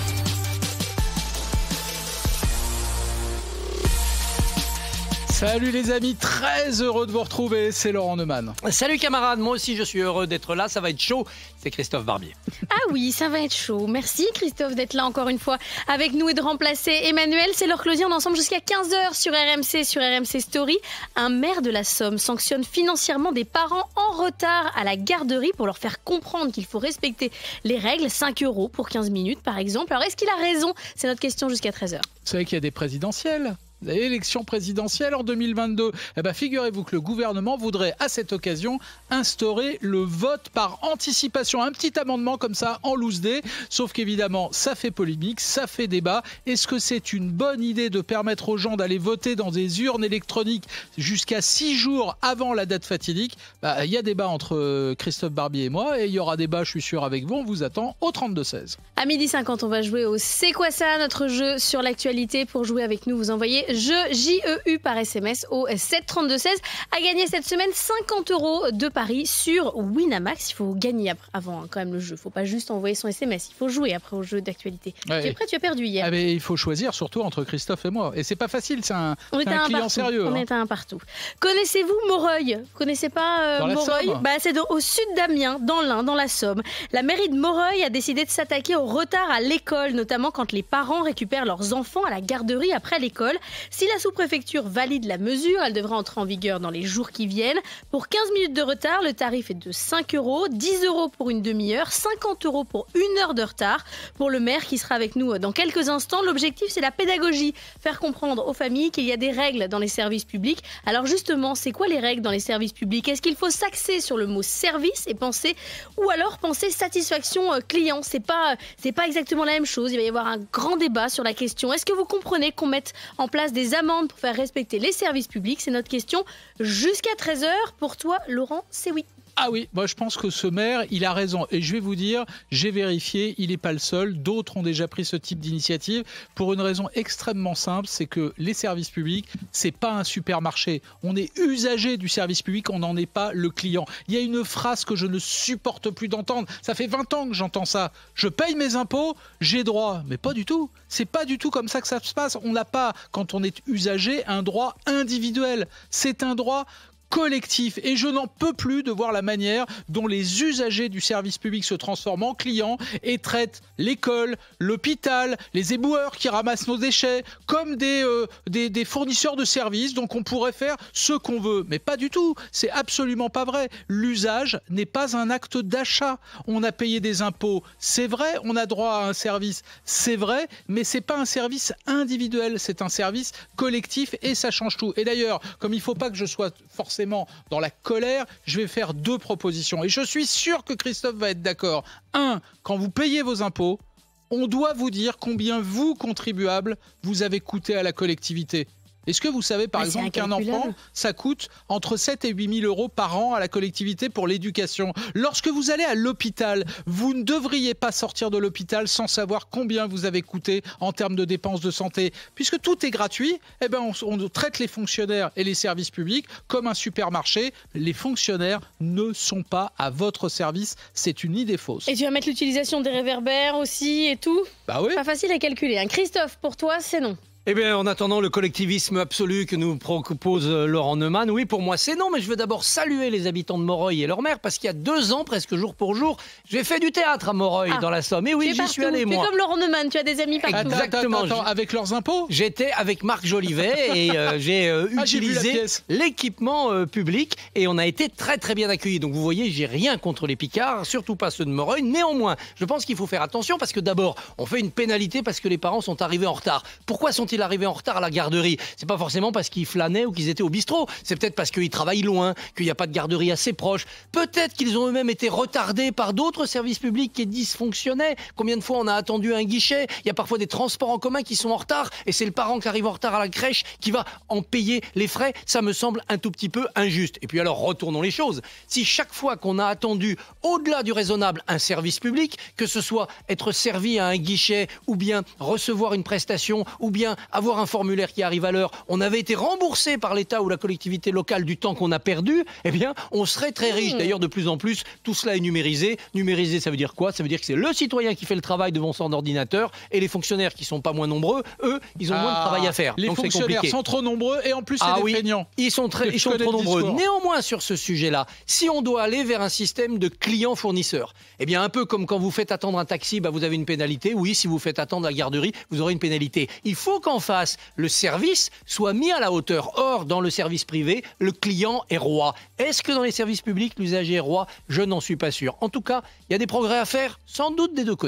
Salut les amis, très heureux de vous retrouver, c'est Laurent Neumann. Salut camarades, moi aussi je suis heureux d'être là, ça va être chaud, c'est Christophe Barbier. Ah oui, ça va être chaud. Merci Christophe d'être là encore une fois avec nous et de remplacer Emmanuel. C'est Laure Closier, on est ensemble jusqu'à quinze heures sur R M C, sur R M C Story. Un maire de la Somme sanctionne financièrement des parents en retard à la garderie pour leur faire comprendre qu'il faut respecter les règles. cinq euros pour quinze minutes par exemple. Alors est-ce qu'il a raison? C'est notre question jusqu'à treize heures. Vous savez qu'il y a des présidentielles l'élection présidentielle en deux mille vingt-deux. Eh ben, figurez-vous que le gouvernement voudrait à cette occasion instaurer le vote par anticipation. Un petit amendement comme ça en loose day. Sauf qu'évidemment, ça fait polémique, ça fait débat. Est-ce que c'est une bonne idée de permettre aux gens d'aller voter dans des urnes électroniques jusqu'à six jours avant la date fatidique? Bah, il y a débat entre Christophe Barbier et moi et il y aura débat, je suis sûr, avec vous. On vous attend au trente-deux seize. À midi cinquante, on va jouer au C'est quoi ça, notre jeu sur l'actualité. Pour jouer avec nous, vous envoyez jeu J E U par S M S au sept trente-deux seize. À gagner cette semaine cinquante euros de paris sur Winamax. Il faut gagner après, avant hein, quand même le jeu. Il ne faut pas juste envoyer son S M S. Il faut jouer après au jeu d'actualité. Ouais. Tu es prêt? Tu as perdu hier. Ah mais il faut choisir surtout entre Christophe et moi. Et c'est pas facile, c'est un, on c'est un client partout. sérieux. On hein. est à un partout. Connaissez-vous Moreuil? Vous connaissez pas euh, Dans la Moreuil? Somme. Bah, c'est de- au sud d'Amiens, dans l'Ain, dans la Somme. La mairie de Moreuil a décidé de s'attaquer au retard à l'école, notamment quand les parents récupèrent leurs enfants à la garderie après l'école. Si la sous-préfecture valide la mesure, elle devrait entrer en vigueur dans les jours qui viennent. Pour quinze minutes de retard, le tarif est de cinq euros, dix euros pour une demi-heure, cinquante euros pour une heure de retard. Pour le maire qui sera avec nous dans quelques instants, l'objectif c'est la pédagogie, faire comprendre aux familles qu'il y a des règles dans les services publics. Alors justement, c'est quoi les règles dans les services publics? Est-ce qu'il faut s'axer sur le mot service et penser, ou alors penser satisfaction euh, client? C'est pas, c'est pas exactement la même chose. Il va y avoir un grand débat sur la question. Est-ce que vous comprenez qu'on mette en place des amendes pour faire respecter les services publics? C'est notre question jusqu'à treize heures. Pour toi, Laurent, c'est oui. Ah oui, moi je pense que ce maire, il a raison. Et je vais vous dire, j'ai vérifié, il n'est pas le seul. D'autres ont déjà pris ce type d'initiative pour une raison extrêmement simple, c'est que les services publics, c'est pas un supermarché. On est usager du service public, on n'en est pas le client. Il y a une phrase que je ne supporte plus d'entendre. Ça fait vingt ans que j'entends ça. Je paye mes impôts, j'ai droit. Mais pas du tout. C'est pas du tout comme ça que ça se passe. On n'a pas, quand on est usager, un droit individuel. C'est un droit collectif. Et je n'en peux plus de voir la manière dont les usagers du service public se transforment en clients et traitent l'école, l'hôpital, les éboueurs qui ramassent nos déchets comme des, euh, des, des fournisseurs de services. Donc on pourrait faire ce qu'on veut. Mais pas du tout. C'est absolument pas vrai. L'usage n'est pas un acte d'achat. On a payé des impôts, c'est vrai. On a droit à un service, c'est vrai. Mais c'est pas un service individuel. C'est un service collectif et ça change tout. Et d'ailleurs, comme il ne faut pas que je sois forcément dans la colère, je vais faire deux propositions. Et je suis sûr que Christophe va être d'accord. Un, quand vous payez vos impôts, on doit vous dire combien vous, contribuables, vous avez coûté à la collectivité. Est-ce que vous savez, par Mais exemple, qu'un enfant, ça coûte entre sept et huit mille euros par an à la collectivité pour l'éducation? Lorsque vous allez à l'hôpital, vous ne devriez pas sortir de l'hôpital sans savoir combien vous avez coûté en termes de dépenses de santé. Puisque tout est gratuit, eh ben on, on traite les fonctionnaires et les services publics comme un supermarché. Les fonctionnaires ne sont pas à votre service. C'est une idée fausse. Et tu vas mettre l'utilisation des réverbères aussi et tout? Bah oui. Pas facile à calculer. Hein. Christophe, pour toi, c'est non. Eh bien, en attendant le collectivisme absolu que nous propose Laurent Neumann, oui, pour moi, c'est non. Mais je veux d'abord saluer les habitants de Moreuil et leur maire, parce qu'il y a deux ans, presque jour pour jour, j'ai fait du théâtre à Moreuil, Ah, dans la Somme. Et oui, j'y suis allé, tu moi. es comme Laurent Neumann, tu as des amis partout. Exactement. Attends, attends, avec leurs impôts? J'étais avec Marc Jolivet et euh, j'ai euh, Ah, j'ai vu la utilisé pièce. l'équipement euh, public et on a été très très bien accueillis. Donc vous voyez, j'ai rien contre les Picards, surtout pas ceux de Moreuil. Néanmoins, je pense qu'il faut faire attention parce que d'abord, on fait une pénalité parce que les parents sont arrivés en retard. Pourquoi sont-ils arrivés en retard à la garderie? C'est pas forcément parce qu'ils flânaient ou qu'ils étaient au bistrot. C'est peut-être parce qu'ils travaillent loin, qu'il n'y a pas de garderie assez proche. Peut-être qu'ils ont eux-mêmes été retardés par d'autres services publics qui dysfonctionnaient. Combien de fois on a attendu un guichet? Il y a parfois des transports en commun qui sont en retard et c'est le parent qui arrive en retard à la crèche qui va en payer les frais. Ça me semble un tout petit peu injuste. Et puis alors, retournons les choses. Si chaque fois qu'on a attendu au-delà du raisonnable un service public, que ce soit être servi à un guichet ou bien recevoir une prestation ou bien avoir un formulaire qui arrive à l'heure, on avait été remboursé par l'État ou la collectivité locale du temps qu'on a perdu, eh bien, on serait très riche. D'ailleurs, de plus en plus, tout cela est numérisé. Numérisé, ça veut dire quoi? Ça veut dire que c'est le citoyen qui fait le travail devant son ordinateur et les fonctionnaires qui sont pas moins nombreux, eux, ils ont Ah, moins de travail à faire. Les Donc, c'est fonctionnaires compliqué. sont trop nombreux et en plus, c'est Ah des oui, feignants. ils sont, très, Je ils sont connais trop le nombreux. discours. Néanmoins, sur ce sujet-là, si on doit aller vers un système de clients-fournisseurs, eh bien, un peu comme quand vous faites attendre un taxi, bah, vous avez une pénalité. Oui, si vous faites attendre la garderie, vous aurez une pénalité. Il faut qu'en face, le service soit mis à la hauteur. Or, dans le service privé, le client est roi. Est-ce que dans les services publics, l'usager est roi? Je n'en suis pas sûr. En tout cas, il y a des progrès à faire, sans doute des deux côtés.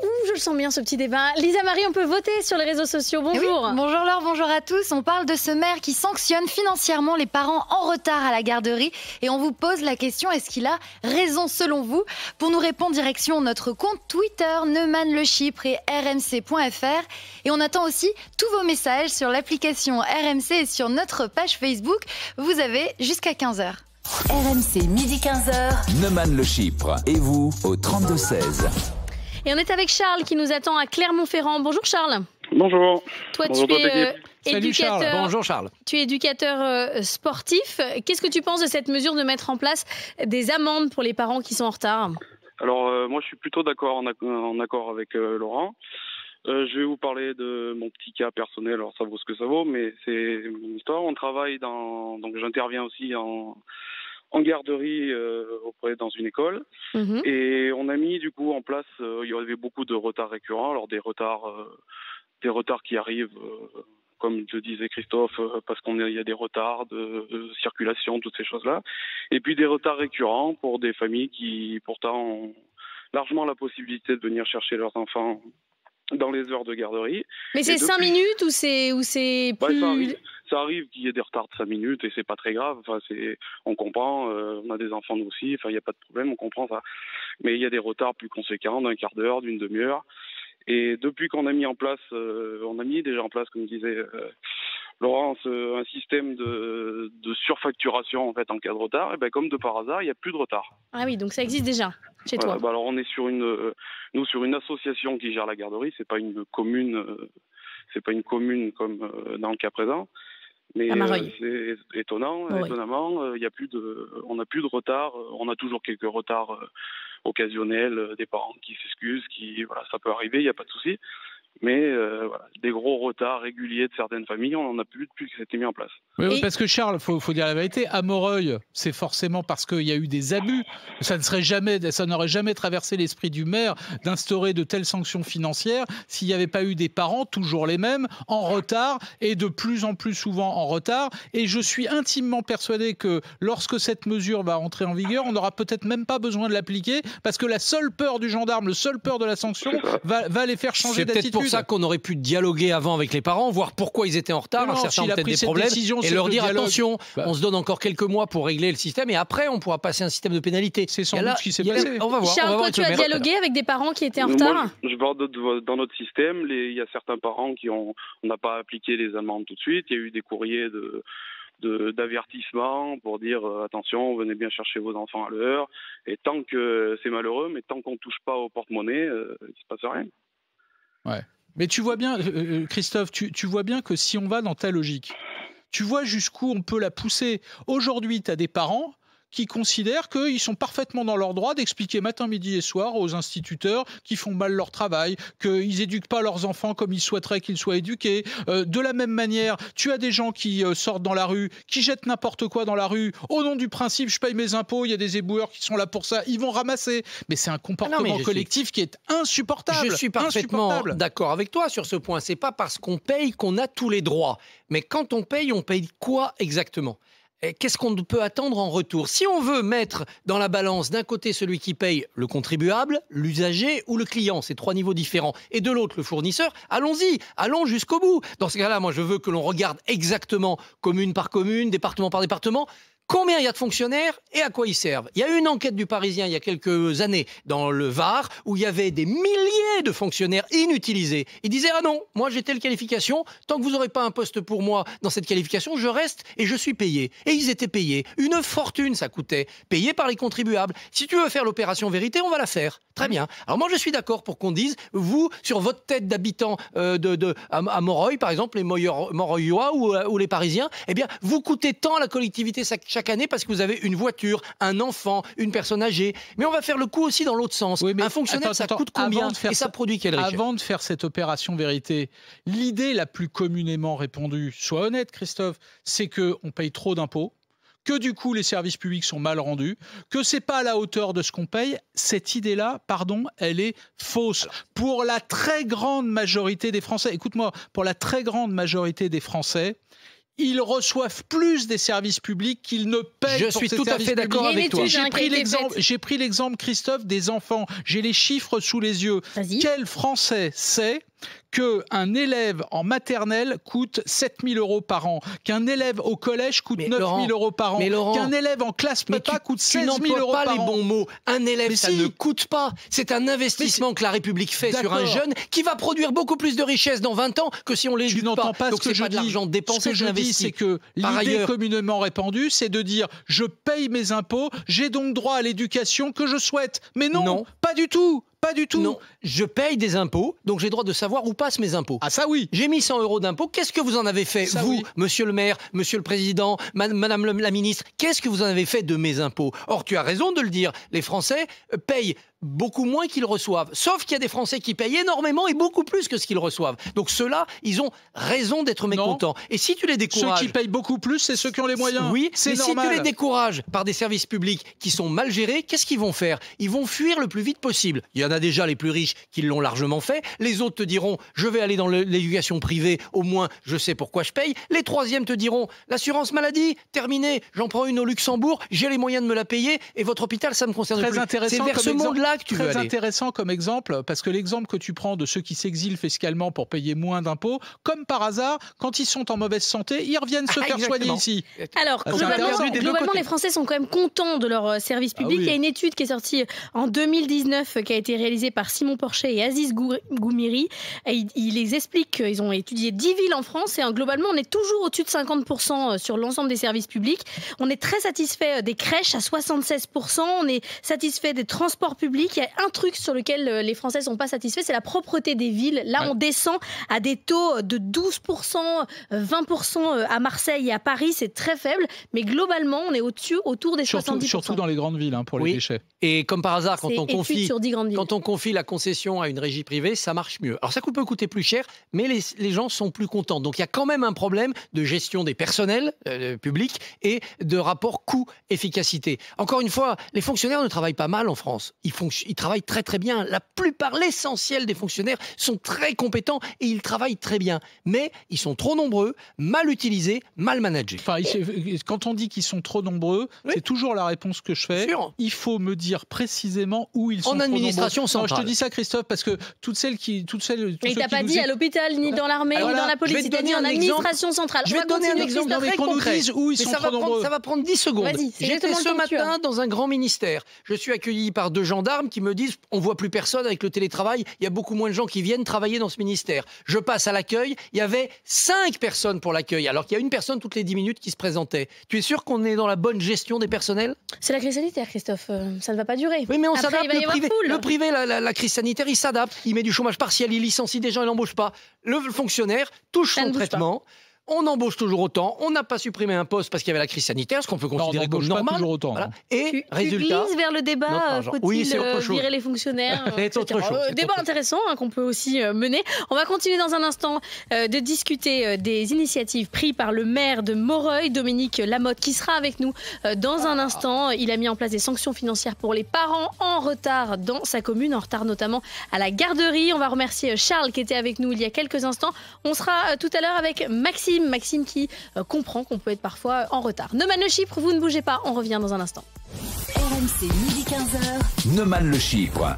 Ouh, je le sens bien ce petit débat. Lisa Marie, on peut voter sur les réseaux sociaux. Bonjour. Oui, bonjour Laure, bonjour à tous. On parle de ce maire qui sanctionne financièrement les parents en retard à la garderie. Et on vous pose la question, est-ce qu'il a raison selon vous? Pour nous répondre, direction notre compte Twitter, Neumann Le Chypre et R M C point F R. Et on attend aussi tous vos messages sur l'application R M C et sur notre page Facebook. Vous avez jusqu'à quinze heures. R M C, midi quinze heures. Neumann Le Chypre. Et vous, au trente-deux seize. Et on est avec Charles qui nous attend à Clermont-Ferrand. Bonjour Charles. Bonjour. Toi, Bonjour, tu es toi, euh, Salut éducateur. Charles. Bonjour Charles. Tu es éducateur euh, sportif. Qu'est-ce que tu penses de cette mesure de mettre en place des amendes pour les parents qui sont en retard? Alors euh, moi je suis plutôt d'accord en, ac- en accord avec euh, Laurent. Euh, je vais vous parler de mon petit cas personnel. Alors ça vaut ce que ça vaut, mais c'est mon histoire. On travaille dans, donc j'interviens aussi en en garderie euh, auprès dans une école. Mmh. Et on a mis du coup en place, euh, il y avait beaucoup de retards récurrents, alors des retards, euh, des retards qui arrivent, euh, comme le disait Christophe, euh, parce qu'on a, il y a des retards de, de circulation, toutes ces choses-là, et puis des retards récurrents pour des familles qui pourtant ont largement la possibilité de venir chercher leurs enfants dans les heures de garderie. Mais c'est depuis... cinq minutes ou c'est, ou c'est plus... Ouais, ça arrive, ça arrive qu'il y ait des retards de cinq minutes et c'est pas très grave. Enfin, c'est, on comprend, euh, on a des enfants nous aussi, enfin, il n'y a pas de problème, on comprend ça. Mais il y a des retards plus conséquents d'un quart d'heure, d'une demi-heure. Et depuis qu'on a mis en place, euh, on a mis déjà en place, comme disait euh, Laurence, euh, un système de, de surfacturation en fait en cas de retard, et ben comme de par hasard, il n'y a plus de retard. Ah oui, donc ça existe déjà chez Voilà, toi. bah alors on est sur une, euh, nous sur une association qui gère la garderie, c'est pas une commune, euh, c'est pas une commune comme euh, dans le cas présent. Mais euh, c'est étonnant, oui. étonnamment, il y a plus de, on n'a plus de retard. On a toujours quelques retards euh, occasionnels, euh, des parents qui s'excusent, qui voilà, ça peut arriver, il n'y a pas de souci. Mais euh, voilà, des gros retards réguliers de certaines familles, on n'en a plus depuis que c'était mis en place. Oui, oui, parce que Charles, faut, faut dire la vérité, à Moreuil, c'est forcément parce qu'il y a eu des abus. Ça ne serait jamais, ça n'aurait jamais traversé l'esprit du maire d'instaurer de telles sanctions financières s'il n'y avait pas eu des parents, toujours les mêmes, en retard et de plus en plus souvent en retard. Et je suis intimement persuadé que lorsque cette mesure va entrer en vigueur, on n'aura peut-être même pas besoin de l'appliquer parce que la seule peur du gendarme, le seul peur de la sanction va, va les faire changer d'attitude. C'est peut-être pour ça qu'on aurait pu dialoguer avant avec les parents, voir pourquoi ils étaient en retard, non, certains ont peut-être des problèmes, et leur dire attention, bah. on se donne encore quelques mois pour régler le système, et après on pourra passer un système de pénalité. C'est sans doute ce qui s'est passé. On va voir. Charles, on va voir toi, tu as dialogué avec des parents qui étaient en retard? Moi, je, je vois dans notre système, les, il y a certains parents qui ont, on n'a pas appliqué les amendes tout de suite. Il y a eu des courriers de De, d'avertissement pour dire euh, attention, venez bien chercher vos enfants à l'heure. Et tant que c'est malheureux, mais tant qu'on ne touche pas au porte-monnaie, euh, il ne se passe rien. Ouais. Mais tu vois bien, euh, Christophe, tu, tu vois bien que si on va dans ta logique, tu vois jusqu'où on peut la pousser. Aujourd'hui, tu as des parents qui considèrent qu'ils sont parfaitement dans leur droit d'expliquer matin, midi et soir aux instituteurs qui font mal leur travail, qu'ils n'éduquent pas leurs enfants comme ils souhaiteraient qu'ils soient éduqués. Euh, de la même manière, tu as des gens qui euh, sortent dans la rue, qui jettent n'importe quoi dans la rue, au nom du principe, je paye mes impôts, il y a des éboueurs qui sont là pour ça, ils vont ramasser. Mais c'est un comportement ah non, collectif suis... qui est insupportable. Je suis parfaitement d'accord avec toi sur ce point. C'est pas parce qu'on paye qu'on a tous les droits. Mais quand on paye, on paye quoi exactement ? Qu'est-ce qu'on peut attendre en retour? Si on veut mettre dans la balance d'un côté celui qui paye, le contribuable, l'usager ou le client, c'est trois niveaux différents, et de l'autre le fournisseur, allons-y, allons jusqu'au bout. Dans ce cas-là, moi je veux que l'on regarde exactement commune par commune, département par département, combien il y a de fonctionnaires et à quoi ils servent. Il y a eu une enquête du Parisien il y a quelques années dans le Var où il y avait des milliers de fonctionnaires inutilisés. Ils disaient « Ah non, moi j'ai telle qualification, tant que vous n'aurez pas un poste pour moi dans cette qualification, je reste et je suis payé. » Et ils étaient payés. Une fortune ça coûtait, payé par les contribuables. Si tu veux faire l'opération vérité, on va la faire. Très bien. Alors moi je suis d'accord pour qu'on dise, vous, sur votre tête d'habitant euh, de, de, à, à Moreuil, par exemple, les Moreuillois ou, ou les Parisiens, eh bien vous coûtez tant à la collectivité chaque année parce que vous avez une voiture, un enfant, une personne âgée. Mais on va faire le coup aussi dans l'autre sens. Oui, un fonctionnaire, attends, ça attends, coûte combien et ça produit quelle richesse? Avant de faire cette opération vérité, l'idée la plus communément répandue, sois honnête Christophe, c'est qu'on paye trop d'impôts, que du coup les services publics sont mal rendus, que c'est pas à la hauteur de ce qu'on paye. Cette idée-là, pardon, elle est fausse. Pour la très grande majorité des Français, écoute-moi, pour la très grande majorité des Français, ils reçoivent plus des services publics qu'ils ne payent Je pour suis ces tout à services fait d'accord publics. avec toi. J'ai pris l'exemple, j'ai pris l'exemple, Christophe, des enfants. J'ai les chiffres sous les yeux. Quel Français sait qu'un élève en maternelle coûte sept mille euros par an, qu'un élève au collège coûte neuf mille euros par an, mais Laurent, qu'un élève en classe prépa coûte seize mille euros pas par les an. bons mots. Un élève, Mais ça si. ne coûte pas. C'est un investissement que la République fait sur un D'accord. jeune qui va produire beaucoup plus de richesses dans vingt ans que si on l'éduque Tu n'entends pas Donc ce que c'est je pas de dis. l'argent dépensé, Ce que je c'est dis, investi. c'est que Par l'idée ailleurs- communément répandue, c'est de dire je paye mes impôts, j'ai donc droit à l'éducation que je souhaite. Mais non, Non. pas du tout. Pas du tout. Non, je paye des impôts, donc j'ai le droit de savoir où passent mes impôts. Ah ça oui. J'ai mis cent euros d'impôts. Qu'est-ce que vous en avez fait, Ça, vous, oui. monsieur le maire, monsieur le président, ma- madame le- la ministre? Qu'est-ce que vous en avez fait de mes impôts? Or, tu as raison de le dire. Les Français euh, payent beaucoup moins qu'ils reçoivent. Sauf qu'il y a des Français qui payent énormément et beaucoup plus que ce qu'ils reçoivent. Donc ceux-là, ils ont raison d'être mécontents. Et si tu les décourages... Ceux qui payent beaucoup plus, c'est ceux qui ont les moyens. Oui, c'est mais normal. si tu les décourages par des services publics qui sont mal gérés, qu'est-ce qu'ils vont faire? Ils vont fuir le plus vite possible. Il y en a déjà les plus riches qui l'ont largement fait. Les autres te diront, je vais aller dans le- l'éducation privée, au moins je sais pourquoi je paye. Les troisièmes te diront, l'assurance maladie, terminé, j'en prends une au Luxembourg, j'ai les moyens de me la payer et votre hôpital, ça me concerne Très plus. intéressant C'est vers comme ce exemple. monde-là que tu veux Très aller. intéressant comme exemple, parce que l'exemple que tu prends de ceux qui s'exilent fiscalement pour payer moins d'impôts, comme par hasard, quand ils sont en mauvaise santé, ils reviennent se Ah, faire soigner exactement. ici. Alors, Ah, c'est globalement, intéressant. Des deux globalement, côtés. les Français sont quand même contents de leur euh, service public. Ah oui. Il y a une étude qui est sortie en deux mille dix-neuf, euh, qui a été réalisée par Simon Porchet et Aziz Gou- Goumiri. Et ils, ils les expliquent qu'ils ont étudié dix villes en France et euh, globalement, on est toujours au-dessus de cinquante pour cent sur l'ensemble des services publics. On est très satisfait euh, des crèches à soixante-seize pour cent. On est satisfait des transports publics. Il y a un truc sur lequel euh, les Français ne sont pas satisfaits, c'est la propreté des villes. Là, Ouais. on descend à des taux de douze pour cent, euh, vingt pour cent à Marseille et à Paris. C'est très faible. Mais globalement, on est au-dessus, autour des Surtout, soixante-dix pour cent. surtout dans les grandes villes hein, pour les Oui. déchets. Et comme par hasard, quand C'est on, étude confie, sur dix grandes villes. quand on confie la concession à une régie privée, ça marche mieux. Alors ça coûte- peut coûter plus cher, mais les, les gens sont plus contents. Donc il y a quand même un problème de gestion des personnels euh, publics et de rapport coût-efficacité. Encore une fois, les fonctionnaires ne travaillent pas mal en France. Ils, fonc- ils travaillent très très bien. La plupart, l'essentiel des fonctionnaires sont très compétents et ils travaillent très bien. Mais ils sont trop nombreux, mal utilisés, mal managés. Enfin, il- quand on dit qu'ils sont trop nombreux, c'est toujours la réponse que je fais. Sûr. Il faut me dire précisément où ils sont. En trop administration nombreux. Non, je centrale. te dis ça, Christophe, parce que toutes celles qui, toutes celles, tous Mais ceux t'as qui pas nous dit éc- à l'hôpital, ni dans l'armée, Ah, ni voilà. dans la Je police. vais te T'as dit donner en un exemple. administration centrale. Je On vais va te donner un continuer, exemple Christophe. très qu'on nous concret. dise où ils Mais sont ça trop va prendre, nombreux. ça va prendre dix secondes. Vas-y, c'est J'étais exactement ce le temps que tu as. matin dans un grand ministère. Je suis accueilli par deux gendarmes qui me disent on voit plus personne avec le télétravail. Il y a beaucoup moins de gens qui viennent travailler dans ce ministère. Je passe à l'accueil. Il y avait cinq personnes pour l'accueil, alors qu'il y a une personne toutes les dix minutes qui se présentait. Tu es sûr qu'on est dans la bonne gestion des personnels? C'est la crise sanitaire, Christophe. Euh, Ça ne va pas durer. Oui, mais on Après, s'adapte. il va y Le avoir privé, foule. le privé la, la- la crise sanitaire, il s'adapte. Il met du chômage partiel, il licencie des gens, il n'embauche pas. Le fonctionnaire touche Ça son ne bouge pas. traitement. On embauche toujours autant. On n'a pas supprimé un poste parce qu'il y avait la crise sanitaire, ce qu'on peut Non, on considérer comme n'embauche pas normal. toujours autant. Voilà. hein. Et Tu, tu résultat. glisses vers le notre débat, euh, argent. faut-il Oui, c'est autre euh, chose. virer les fonctionnaires, euh, C'est autre et cetera. chose, Euh, c'est Débat autre intéressant hein, qu'on peut aussi euh, mener. On va continuer dans un instant euh, de discuter euh, des initiatives prises par le maire de Moreuil, Dominique Lamotte, qui sera avec nous euh, dans un instant. Il a mis en place des sanctions financières pour les parents en retard dans sa commune, en retard notamment à la garderie. On va remercier euh, Charles qui était avec nous il y a quelques instants. On sera euh, tout à l'heure avec Maxime, Maxime qui euh, comprend qu'on peut être parfois en retard. Neumann le Chypre, vous ne bougez pas, on revient dans un instant. R M C, midi quinze heures. Neumann le Chypre.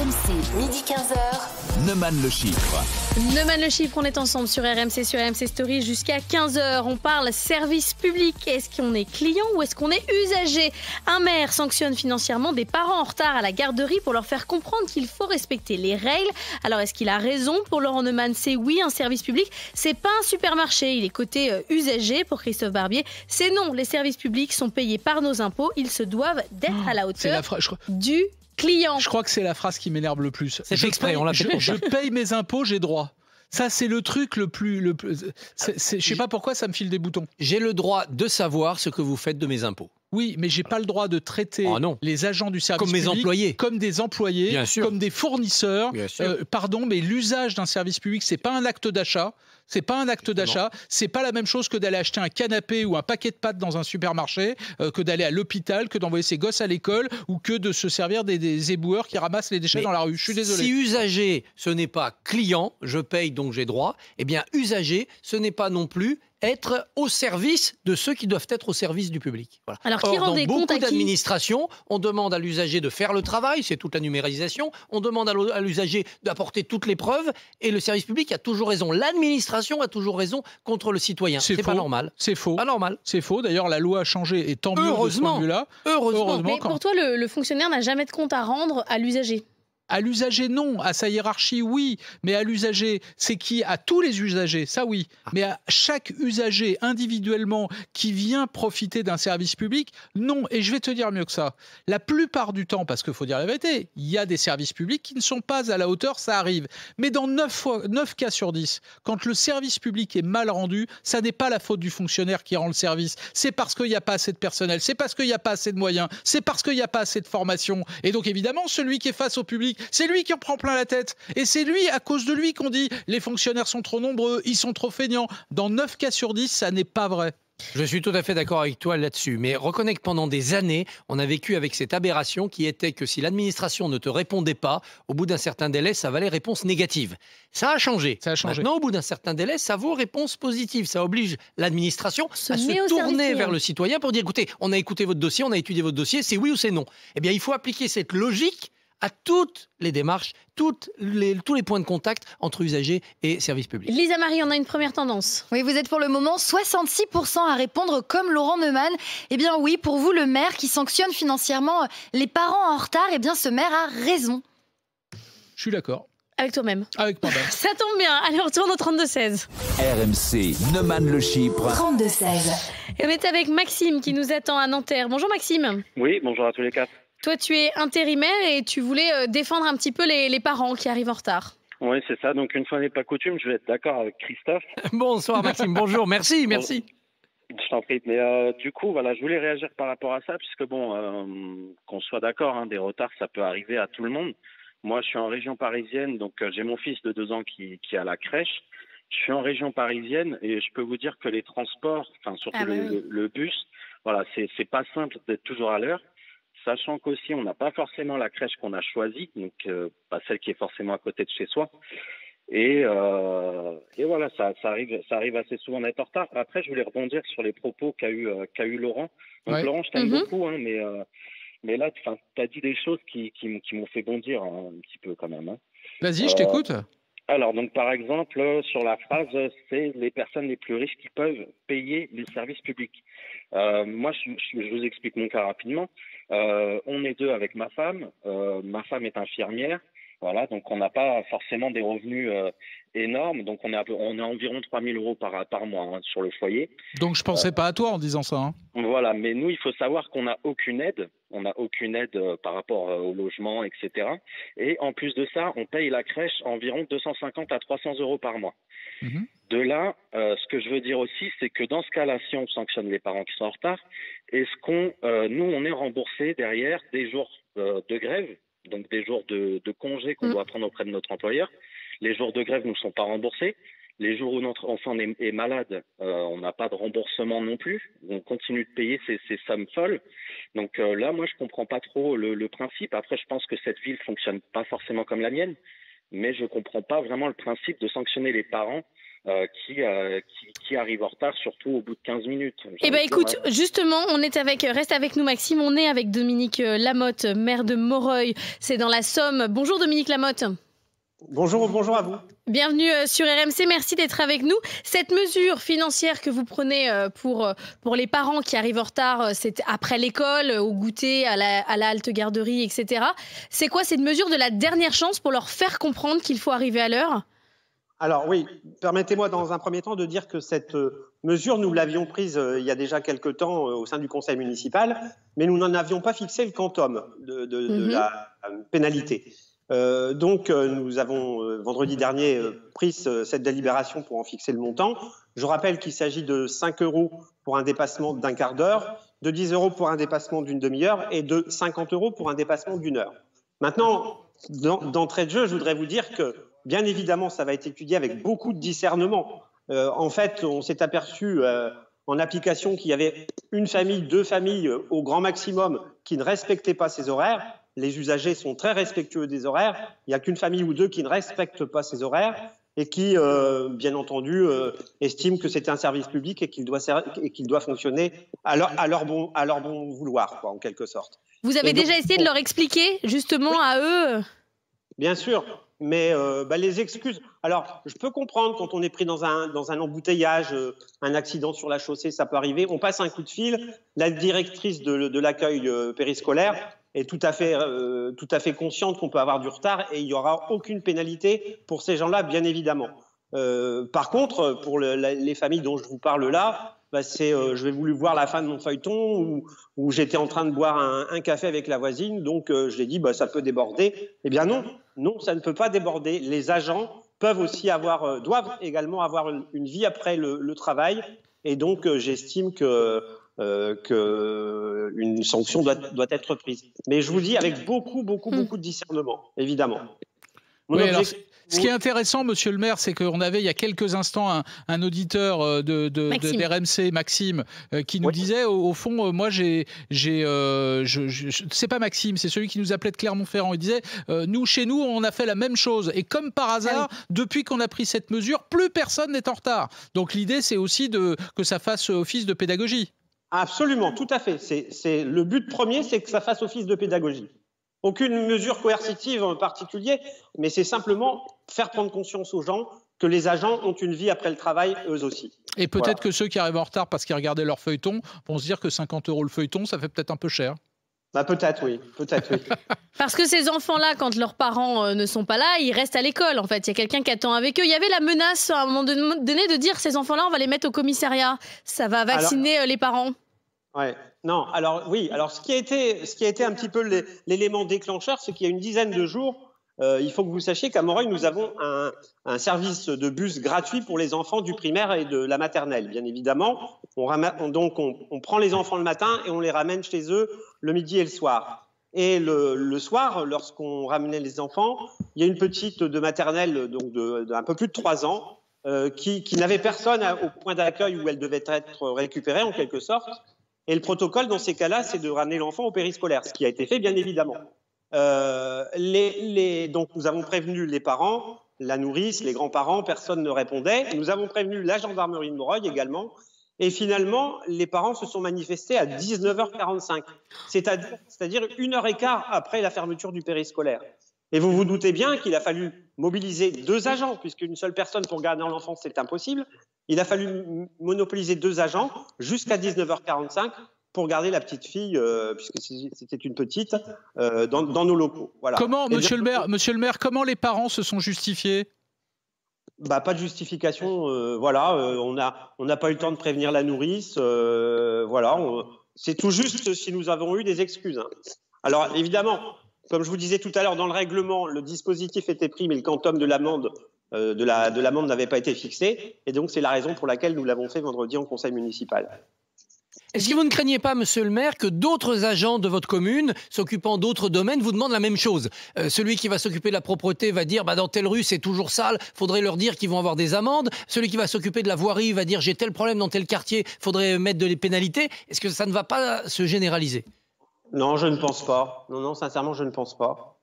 M C, midi quinze heures. Neumann le chiffre. Neumann le chiffre, on est ensemble sur R M C, sur R M C Story jusqu'à quinze heures. On parle service public. Est-ce qu'on est client ou est-ce qu'on est usager? Un maire sanctionne financièrement des parents en retard à la garderie pour leur faire comprendre qu'il faut respecter les règles. Alors est-ce qu'il a raison? Pour Laurent Neumann, c'est oui, un service public, c'est pas un supermarché. Il est côté euh, usager. Pour Christophe Barbier, c'est non. Les services publics sont payés par nos impôts. Ils se doivent d'être oh, à la hauteur la fra- crois... du client. Je crois que c'est la phrase qui m'énerve le plus. C'est fait exprès, on l'a fait je, pour je ça. paye mes impôts, j'ai droit. Ça, c'est le truc le plus... Le plus c'est, c'est, je sais pas pourquoi ça me file des boutons. J'ai le droit de savoir ce que vous faites de mes impôts. Oui, mais j'ai pas le droit de traiter oh non. les agents du service comme public mes employés. comme des employés, Bien sûr. comme des fournisseurs. Bien sûr. Euh, pardon, mais l'usage d'un service public, c'est pas un acte d'achat. C'est pas un acte d'achat. C'est pas la même chose que d'aller acheter un canapé ou un paquet de pâtes dans un supermarché, euh, que d'aller à l'hôpital, que d'envoyer ses gosses à l'école ou que de se servir des, des éboueurs qui ramassent les déchets mais dans la rue. Je suis désolé. Si usager, ce n'est pas client, je paye donc j'ai droit. Eh bien, usager, ce n'est pas non plus être au service de ceux qui doivent être au service du public. Voilà. Alors, qui Or, rend dans des beaucoup comptes à qui d'administrations, on demande à l'usager de faire le travail, c'est toute la numérisation, on demande à l'usager d'apporter toutes les preuves, et le service public a toujours raison. L'administration a toujours raison contre le citoyen. C'est, c'est pas normal. C'est faux. Pas normal. C'est faux. D'ailleurs, la loi a changé, et tant mieux de ce point de vue-là. Heureusement. Heureusement. Mais quand... pour toi, le, le fonctionnaire n'a jamais de compte à rendre à l'usager? À l'usager, non. À sa hiérarchie, oui. Mais à l'usager, c'est qui? À tous les usagers, ça oui. Mais à chaque usager individuellement qui vient profiter d'un service public, non. Et je vais te dire mieux que ça. La plupart du temps, parce qu'il faut dire la vérité, il y a des services publics qui ne sont pas à la hauteur, ça arrive. Mais dans neuf, fois, neuf cas sur dix, quand le service public est mal rendu, ça n'est pas la faute du fonctionnaire qui rend le service. C'est parce qu'il n'y a pas assez de personnel, c'est parce qu'il n'y a pas assez de moyens, c'est parce qu'il n'y a pas assez de formation. Et donc évidemment, celui qui est face au public, c'est lui qui en prend plein la tête. Et c'est lui, à cause de lui, qu'on dit les fonctionnaires sont trop nombreux, ils sont trop feignants. Dans neuf cas sur dix, ça n'est pas vrai. Je suis tout à fait d'accord avec toi là-dessus, mais reconnais que pendant des années, on a vécu avec cette aberration qui était que si l'administration ne te répondait pas, au bout d'un certain délai, ça valait réponse négative. Ça a changé. Ça a changé. Maintenant, au bout d'un certain délai, ça vaut réponse positive. Ça oblige l'administration se à se tourner vers client. le citoyen pour dire, écoutez, on a écouté votre dossier, on a étudié votre dossier, c'est oui ou c'est non. Eh bien, il faut appliquer cette logique à toutes les démarches, toutes les, tous les points de contact entre usagers et services publics. Lisa Marie, on a une première tendance. Oui, vous êtes pour le moment soixante-six pour cent à répondre comme Laurent Neumann. Eh bien oui, pour vous, le maire qui sanctionne financièrement les parents en retard, eh bien ce maire a raison. Je suis d'accord. Avec toi-même. Avec moi-même. Ça tombe bien. Allez, on retourne au trente-deux seize. R M C, Neumann le chiffre. trente-deux seize. Et on est avec Maxime qui nous attend à Nanterre. Bonjour Maxime. Oui, bonjour à tous les quatre. Toi, tu es intérimaire et tu voulais euh, défendre un petit peu les, les parents qui arrivent en retard. Oui, c'est ça. Donc, une fois n'est pas coutume, je vais être d'accord avec Christophe. Bonsoir Maxime, bonjour. Merci, merci. Je t'en prie. Mais euh, du coup, voilà, je voulais réagir par rapport à ça, puisque bon, euh, qu'on soit d'accord, hein, des retards, ça peut arriver à tout le monde. Moi, je suis en région parisienne, donc euh, j'ai mon fils de deux ans qui, qui est à la crèche. Je suis en région parisienne et je peux vous dire que les transports, enfin surtout ah, le, oui. le, le bus, voilà, c'est, c'est pas simple d'être toujours à l'heure. Sachant qu'aussi, on n'a pas forcément la crèche qu'on a choisie, donc euh, pas celle qui est forcément à côté de chez soi. Et, euh, et voilà, ça, ça, arrive, ça arrive assez souvent d'être en retard. Après, je voulais rebondir sur les propos qu'a eu, euh, qu'a eu Laurent. Donc, ouais. Laurent, je t'aime mm-hmm. beaucoup, hein, mais, euh, mais là, tu as dit des choses qui, qui, qui m'ont fait bondir hein, un petit peu quand même. Hein. Vas-y, euh, je t'écoute. Alors, donc, par exemple, sur la phrase, c'est les personnes les plus riches qui peuvent payer les services publics. Euh, moi, je, je, je vous explique mon cas rapidement. Euh, on est deux avec ma femme. Euh, ma femme est infirmière. Voilà, donc on n'a pas forcément des revenus euh, énormes. Donc, on est, à peu, on est à environ trois mille euros par, par mois hein, sur le foyer. Donc, je ne pensais euh, pas à toi en disant ça. Hein. Voilà, mais nous, il faut savoir qu'on n'a aucune aide. On n'a aucune aide euh, par rapport euh, au logement, et cetera. Et en plus de ça, on paye la crèche environ deux cent cinquante à trois cents euros par mois. Mmh. De là, euh, ce que je veux dire aussi, c'est que dans ce cas-là, si on sanctionne les parents qui sont en retard, est-ce qu'on, euh, nous, on est remboursé derrière des jours euh, de grève, donc des jours de, de congé qu'on mmh. doit prendre auprès de notre employeur. Les jours de grève ne sont pas remboursés. Les jours où notre enfant est, est malade, euh, on n'a pas de remboursement non plus. On continue de payer ces, ces sommes folles. Donc euh, là, moi, je comprends pas trop le, le principe. Après, je pense que cette ville fonctionne pas forcément comme la mienne. mais je ne comprends pas vraiment le principe de sanctionner les parents euh, qui, euh, qui, qui arrivent en retard, surtout au bout de quinze minutes. Eh bien, écoute, ouais. justement, on est avec, reste avec nous, Maxime. On est avec Dominique Lamotte, maire de Moreuil. C'est dans la Somme. Bonjour, Dominique Lamotte. Bonjour, bonjour à vous. Bienvenue sur R M C, merci d'être avec nous. Cette mesure financière que vous prenez pour, pour les parents qui arrivent en retard, c'est après l'école, au goûter, à la, à la halte garderie, et cetera. C'est quoi, c'est une mesure de la dernière chance pour leur faire comprendre qu'il faut arriver à l'heure ? Alors oui, permettez-moi dans un premier temps de dire que cette mesure, nous l'avions prise il y a déjà quelque temps au sein du conseil municipal, mais nous n'en avions pas fixé le quantum de, de, mm-hmm. de la pénalité. Euh, donc, euh, nous avons euh, vendredi dernier euh, pris ce, cette délibération pour en fixer le montant. Je rappelle qu'il s'agit de cinq euros pour un dépassement d'un quart d'heure, de dix euros pour un dépassement d'une demi-heure et de cinquante euros pour un dépassement d'une heure. Maintenant, d'entrée de jeu, je voudrais vous dire que, bien évidemment, ça va être étudié avec beaucoup de discernement. Euh, en fait, on s'est aperçu euh, en application qu'il y avait une famille, deux familles euh, au grand maximum qui ne respectaient pas ces horaires. Les usagers sont très respectueux des horaires. Il n'y a qu'une famille ou deux qui ne respectent pas ces horaires et qui, euh, bien entendu, euh, estiment que c'est un service public et qu'il doit, et qu'il doit fonctionner à leur, à leur, bon, à leur bon vouloir, quoi, en quelque sorte. Vous avez et déjà donc, essayé de leur expliquer, justement, oui, à eux ? Bien sûr, mais euh, bah, les excuses... Alors, je peux comprendre quand on est pris dans un, dans un embouteillage, euh, un accident sur la chaussée, ça peut arriver. On passe un coup de fil, la directrice de, de l'accueil euh, périscolaire est tout à fait, euh, tout à fait consciente qu'on peut avoir du retard et il n'y aura aucune pénalité pour ces gens-là, bien évidemment. Euh, par contre, pour le, la, les familles dont je vous parle là, bah c'est, euh, je vais voulu voir la fin de mon feuilleton où, où j'étais en train de boire un, un café avec la voisine, donc euh, je l'ai dit, bah, ça peut déborder. Eh bien non, non, ça ne peut pas déborder. Les agents peuvent aussi avoir, euh, doivent également avoir une, une vie après le, le travail et donc euh, j'estime que Euh, qu'une sanction doit, doit être prise. Mais je vous dis avec beaucoup, beaucoup, beaucoup de discernement, évidemment. Mon oui, objectif... alors, ce qui est intéressant, monsieur le maire, c'est qu'on avait il y a quelques instants un, un auditeur de, de, de, d'R M C, Maxime, euh, qui nous oui. disait, au, au fond, euh, moi, j'ai, j'ai, euh, je, je, je, c'est pas Maxime, c'est celui qui nous appelait de Clermont-Ferrand. Il disait, euh, nous, chez nous, on a fait la même chose. Et comme par hasard, ah oui. depuis qu'on a pris cette mesure, plus personne n'est en retard. Donc l'idée, c'est aussi de, que ça fasse office de pédagogie. Absolument, tout à fait. C'est, c'est, le but premier, c'est que ça fasse office de pédagogie. Aucune mesure coercitive en particulier, mais c'est simplement faire prendre conscience aux gens que les agents ont une vie après le travail, eux aussi. Et peut-être voilà. que ceux qui arrivent en retard parce qu'ils regardaient leur feuilleton vont se dire que cinquante euros le feuilleton, ça fait peut-être un peu cher. Bah peut-être oui, peut-être oui. Parce que ces enfants-là, quand leurs parents euh, ne sont pas là, ils restent à l'école. En fait, il y a quelqu'un qui attend avec eux. Il y avait la menace à un moment donné de dire ces enfants-là, on va les mettre au commissariat. Ça va vacciner alors, les parents. Ouais. Non. Alors oui. Alors ce qui a été, ce qui a été un petit peu l'élément déclencheur, c'est qu'il y a une dizaine de jours. Euh, il faut que vous sachiez qu'à Moreuil, nous avons un, un service de bus gratuit pour les enfants du primaire et de la maternelle, bien évidemment. On, ramène, on donc, on, on prend les enfants le matin et on les ramène chez eux le midi et le soir. Et le, le soir, lorsqu'on ramenait les enfants, il y a une petite de maternelle, donc de, de un peu plus de trois ans, euh, qui, qui n'avait personne à, au point d'accueil où elle devait être récupérée, en quelque sorte. Et le protocole, dans ces cas-là, c'est de ramener l'enfant au périscolaire, ce qui a été fait, bien évidemment. Euh, les, les, donc nous avons prévenu les parents, la nourrice, les grands-parents, personne ne répondait. Nous avons prévenu la gendarmerie de Moreuil également. Et finalement, les parents se sont manifestés à dix-neuf heures quarante-cinq, c'est-à-dire, c'est-à-dire une heure et quart après la fermeture du périscolaire. Et vous vous doutez bien qu'il a fallu mobiliser deux agents, puisqu'une seule personne pour garder l'enfant, c'est impossible. Il a fallu monopoliser deux agents jusqu'à dix-neuf heures quarante-cinq pour garder la petite fille, euh, puisque c'était une petite, euh, dans, dans nos locaux. Voilà. Comment, monsieur le maire, monsieur le maire, comment les parents se sont justifiés ? Bah, pas de justification. Euh, voilà, euh, on n'a on n'a pas eu le temps de prévenir la nourrice. Euh, voilà, on, c'est tout juste si nous avons eu des excuses. Hein. Alors évidemment, comme je vous disais tout à l'heure, dans le règlement, le dispositif était pris, mais le quantum de l'amende euh, de la de l'amende n'avait pas été fixé, et donc c'est la raison pour laquelle nous l'avons fait vendredi en conseil municipal. Est-ce que vous ne craignez pas, monsieur le maire, que d'autres agents de votre commune, s'occupant d'autres domaines, vous demandent la même chose ? euh, Celui qui va s'occuper de la propreté va dire bah, « dans telle rue, c'est toujours sale, faudrait leur dire qu'ils vont avoir des amendes ». Celui qui va s'occuper de la voirie va dire « j'ai tel problème dans tel quartier, faudrait mettre des pénalités ». Est-ce que ça ne va pas se généraliser ? Non, je ne pense pas. Non, non, sincèrement, je ne pense pas.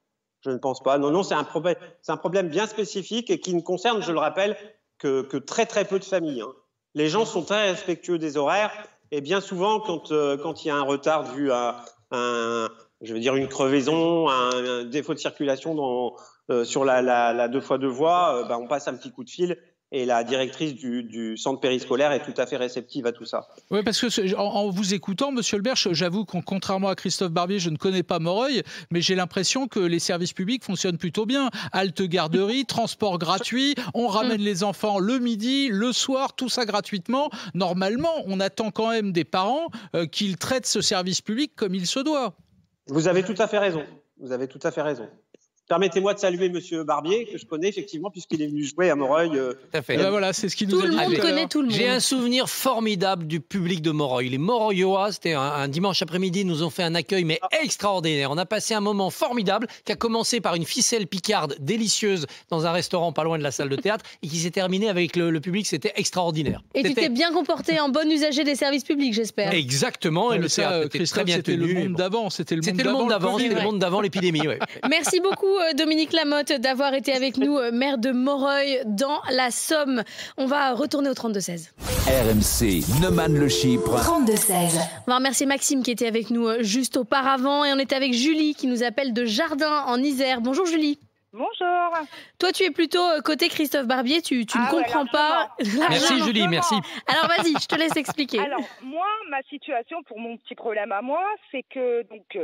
Je ne pense pas. Non, non, c'est un problème, c'est un problème bien spécifique et qui ne concerne, je le rappelle, que, que très très peu de familles. Hein. Les gens sont très respectueux des horaires et bien souvent, quand euh, quand il y a un retard dû à un, je veux dire une crevaison, un, un défaut de circulation dans, euh, sur la, la, la deux fois deux voies, euh, bah, on passe un petit coup de fil. Et la directrice du, du centre périscolaire est tout à fait réceptive à tout ça. Oui, parce que en, en vous écoutant, Monsieur Lebert, j'avoue que contrairement à Christophe Barbier, je ne connais pas Moreuil, mais j'ai l'impression que les services publics fonctionnent plutôt bien. Halte garderie, transport gratuit, on ramène les enfants le midi, le soir, tout ça gratuitement. Normalement, on attend quand même des parents euh, qu'ils traitent ce service public comme il se doit. Vous avez tout à fait raison. Vous avez tout à fait raison. Permettez-moi de saluer Monsieur Barbier, que je connais effectivement, puisqu'il est venu jouer à Moreuil. Euh, tout à fait. Ben voilà, c'est ce qui nous tout a dit. Le monde connaît tout le monde. J'ai un souvenir formidable du public de Moreuil. Les Moreuillois, c'était un, un dimanche après-midi, ils nous ont fait un accueil mais extraordinaire. On a passé un moment formidable qui a commencé par une ficelle picarde délicieuse dans un restaurant pas loin de la salle de théâtre et qui s'est terminé avec le, le public. C'était extraordinaire. Et tu t'es bien comporté en bon usager des services publics, j'espère. Exactement. Ouais, et le ça, théâtre était très bien tenu. C'était le monde d'avant. C'était le monde d'avant. C'était le monde d'avant l'épidémie. Ouais. Merci beaucoup, Dominique Lamotte, d'avoir été avec nous, maire de Moreuil, dans la Somme. On va retourner au trente-deux seize. R M C, Neumann-le-Chypre. trente-deux seize. On va remercier Maxime qui était avec nous juste auparavant. Et on était avec Julie qui nous appelle de Jardin en Isère. Bonjour Julie. Bonjour. Toi, tu es plutôt côté Christophe Barbier, tu, tu ah ne ouais, comprends pas. Merci Julie, merci. Alors vas-y, je te laisse expliquer. Alors moi, ma situation, pour mon petit problème à moi, c'est que donc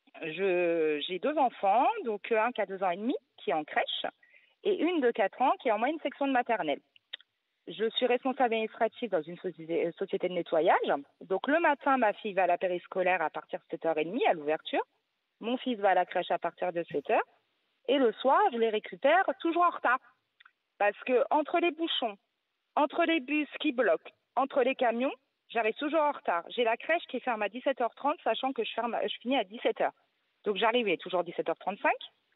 je j'ai deux enfants, donc un qui a deux ans et demi, qui est en crèche, et une de quatre ans qui est en moyenne section de maternelle. Je suis responsable administrative dans une société, société de nettoyage. Donc le matin, ma fille va à la périscolaire à partir de sept heures trente à l'ouverture. Mon fils va à la crèche à partir de sept heures. Et le soir, je les récupère toujours en retard. Parce que entre les bouchons, entre les bus qui bloquent, entre les camions, j'arrive toujours en retard. J'ai la crèche qui ferme à dix-sept heures trente, sachant que je, ferme, je finis à dix-sept heures. Donc j'arrive, il est toujours dix-sept heures trente-cinq.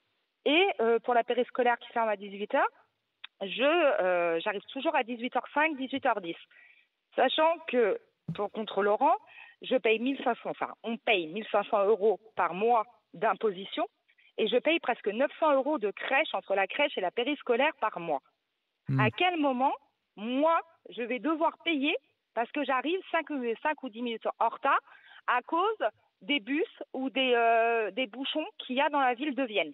Et euh, pour la périscolaire qui ferme à dix-huit heures, je, euh, j'arrive toujours à dix-huit heures cinq, dix-huit heures dix. Sachant que, pour contre Laurent, je paye mille cinq cents, enfin, on paye mille cinq cents euros par mois d'imposition et je paye presque neuf cents euros de crèche entre la crèche et la périscolaire par mois. Mmh. À quel moment, moi, je vais devoir payer parce que j'arrive cinq ou dix minutes en retard à cause des bus ou des, euh, des bouchons qu'il y a dans la ville de Vienne?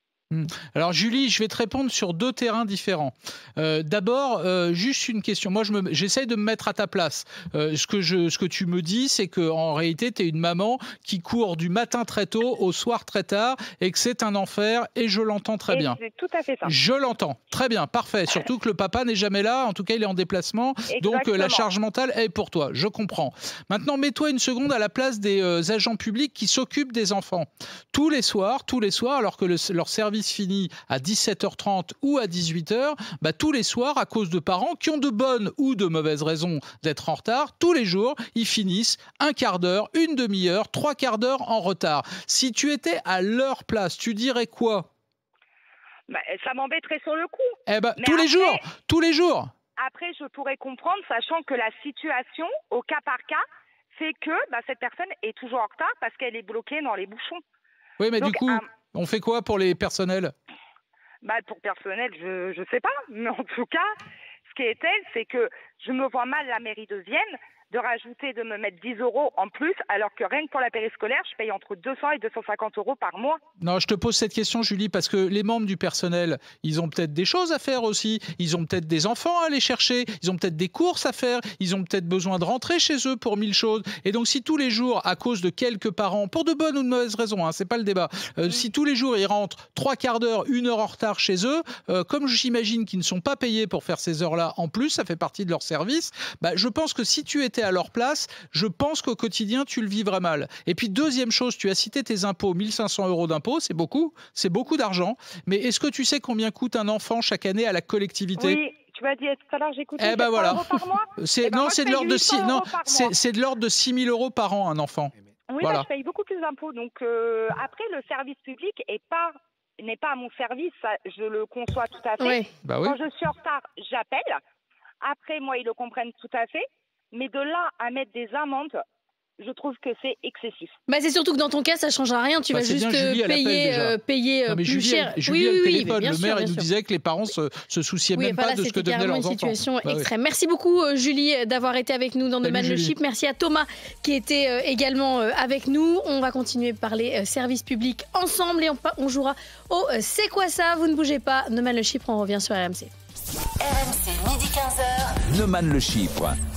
Alors Julie, je vais te répondre sur deux terrains différents. Euh, D'abord, euh, juste une question. Moi, je me, j'essaye de me mettre à ta place. Euh, ce, que je, ce que tu me dis, c'est qu'en réalité, tu es une maman qui court du matin très tôt au soir très tard et que c'est un enfer et je l'entends très et bien. C'est tout à fait ça. Je l'entends. Très bien, parfait. Surtout que le papa n'est jamais là. En tout cas, il est en déplacement. Exactement. Donc, euh, la charge mentale est pour toi. Je comprends. Maintenant, mets-toi une seconde à la place des euh, agents publics qui s'occupent des enfants. Tous les soirs, tous les soirs, alors que le, leur service finit à dix-sept heures trente ou à dix-huit heures, bah, tous les soirs, à cause de parents qui ont de bonnes ou de mauvaises raisons d'être en retard, tous les jours, ils finissent un quart d'heure, une demi-heure, trois quarts d'heure en retard. Si tu étais à leur place, tu dirais quoi? Bah, ça m'embêterait sur le coup. Eh ben, Mais tous après, les jours, tous les jours. Après, je pourrais comprendre, sachant que la situation, au cas par cas, fait que bah, cette personne est toujours en retard parce qu'elle est bloquée dans les bouchons. Oui, mais Donc, du coup, euh, on fait quoi pour les personnels? Bah, pour personnel, je je sais pas. Mais en tout cas, ce qui est tel, c'est que je me vois mal la mairie de Vienne de rajouter, de me mettre dix euros en plus, alors que rien que pour la périscolaire, je paye entre deux cents et deux cent cinquante euros par mois. Non, je te pose cette question, Julie, parce que les membres du personnel, ils ont peut-être des choses à faire aussi. Ils ont peut-être des enfants à aller chercher. Ils ont peut-être des courses à faire. Ils ont peut-être besoin de rentrer chez eux pour mille choses. Et donc, si tous les jours, à cause de quelques parents, pour de bonnes ou de mauvaises raisons, hein, c'est pas le débat, euh, mmh. si tous les jours, ils rentrent trois quarts d'heure, une heure en retard chez eux, euh, comme j'imagine qu'ils ne sont pas payés pour faire ces heures-là en plus, ça fait partie de leur service, bah, je pense que si tu étais à leur place, je pense qu'au quotidien, tu le vivrais mal. Et puis, deuxième chose, tu as cité tes impôts, mille cinq cents euros d'impôts, c'est beaucoup, c'est beaucoup d'argent. Mais est-ce que tu sais combien coûte un enfant chaque année à la collectivité? Oui, tu m'as dit tout à l'heure, j'ai coûté eh ben voilà. euros par mois. C'est, eh ben non, moi, c'est de l'ordre de six, non, c'est, c'est c'est de l'ordre de six mille euros par an, un enfant. Oui, voilà. bah, je paye beaucoup plus d'impôts. Donc, euh, après, le service public est pas, n'est pas à mon service, ça, je le conçois tout à fait. Oui. Bah oui. Quand je suis en retard, j'appelle. Après, moi, ils le comprennent tout à fait. Mais de là à mettre des amendes, je trouve que c'est excessif. Bah c'est surtout que dans ton cas, ça ne changera rien. Tu Bah, vas c'est juste bien, Julie, elle payer, appelle déjà. euh, payer euh, Non, mais plus Julie, cher. elle- Julie, oui, elle oui, oui, téléphone. bien Le sûr, maire, bien il nous sûr. disait que les parents se, se souciaient Oui, même enfin, pas là, de ce que c'était devenaient carrément leurs une enfants. situation Bah oui. extrême. Merci beaucoup, euh, Julie, d'avoir été avec nous dans Salut, No Man le Julie. Chip. Merci à Thomas qui était euh, également euh, avec nous. On va continuer de parler euh, service public ensemble et on, pa- on jouera au euh, C'est quoi ça? Vous ne bougez pas. No Man le Chip, on revient sur R M C. R M C, midi quinze heures. Neumann le Chypre,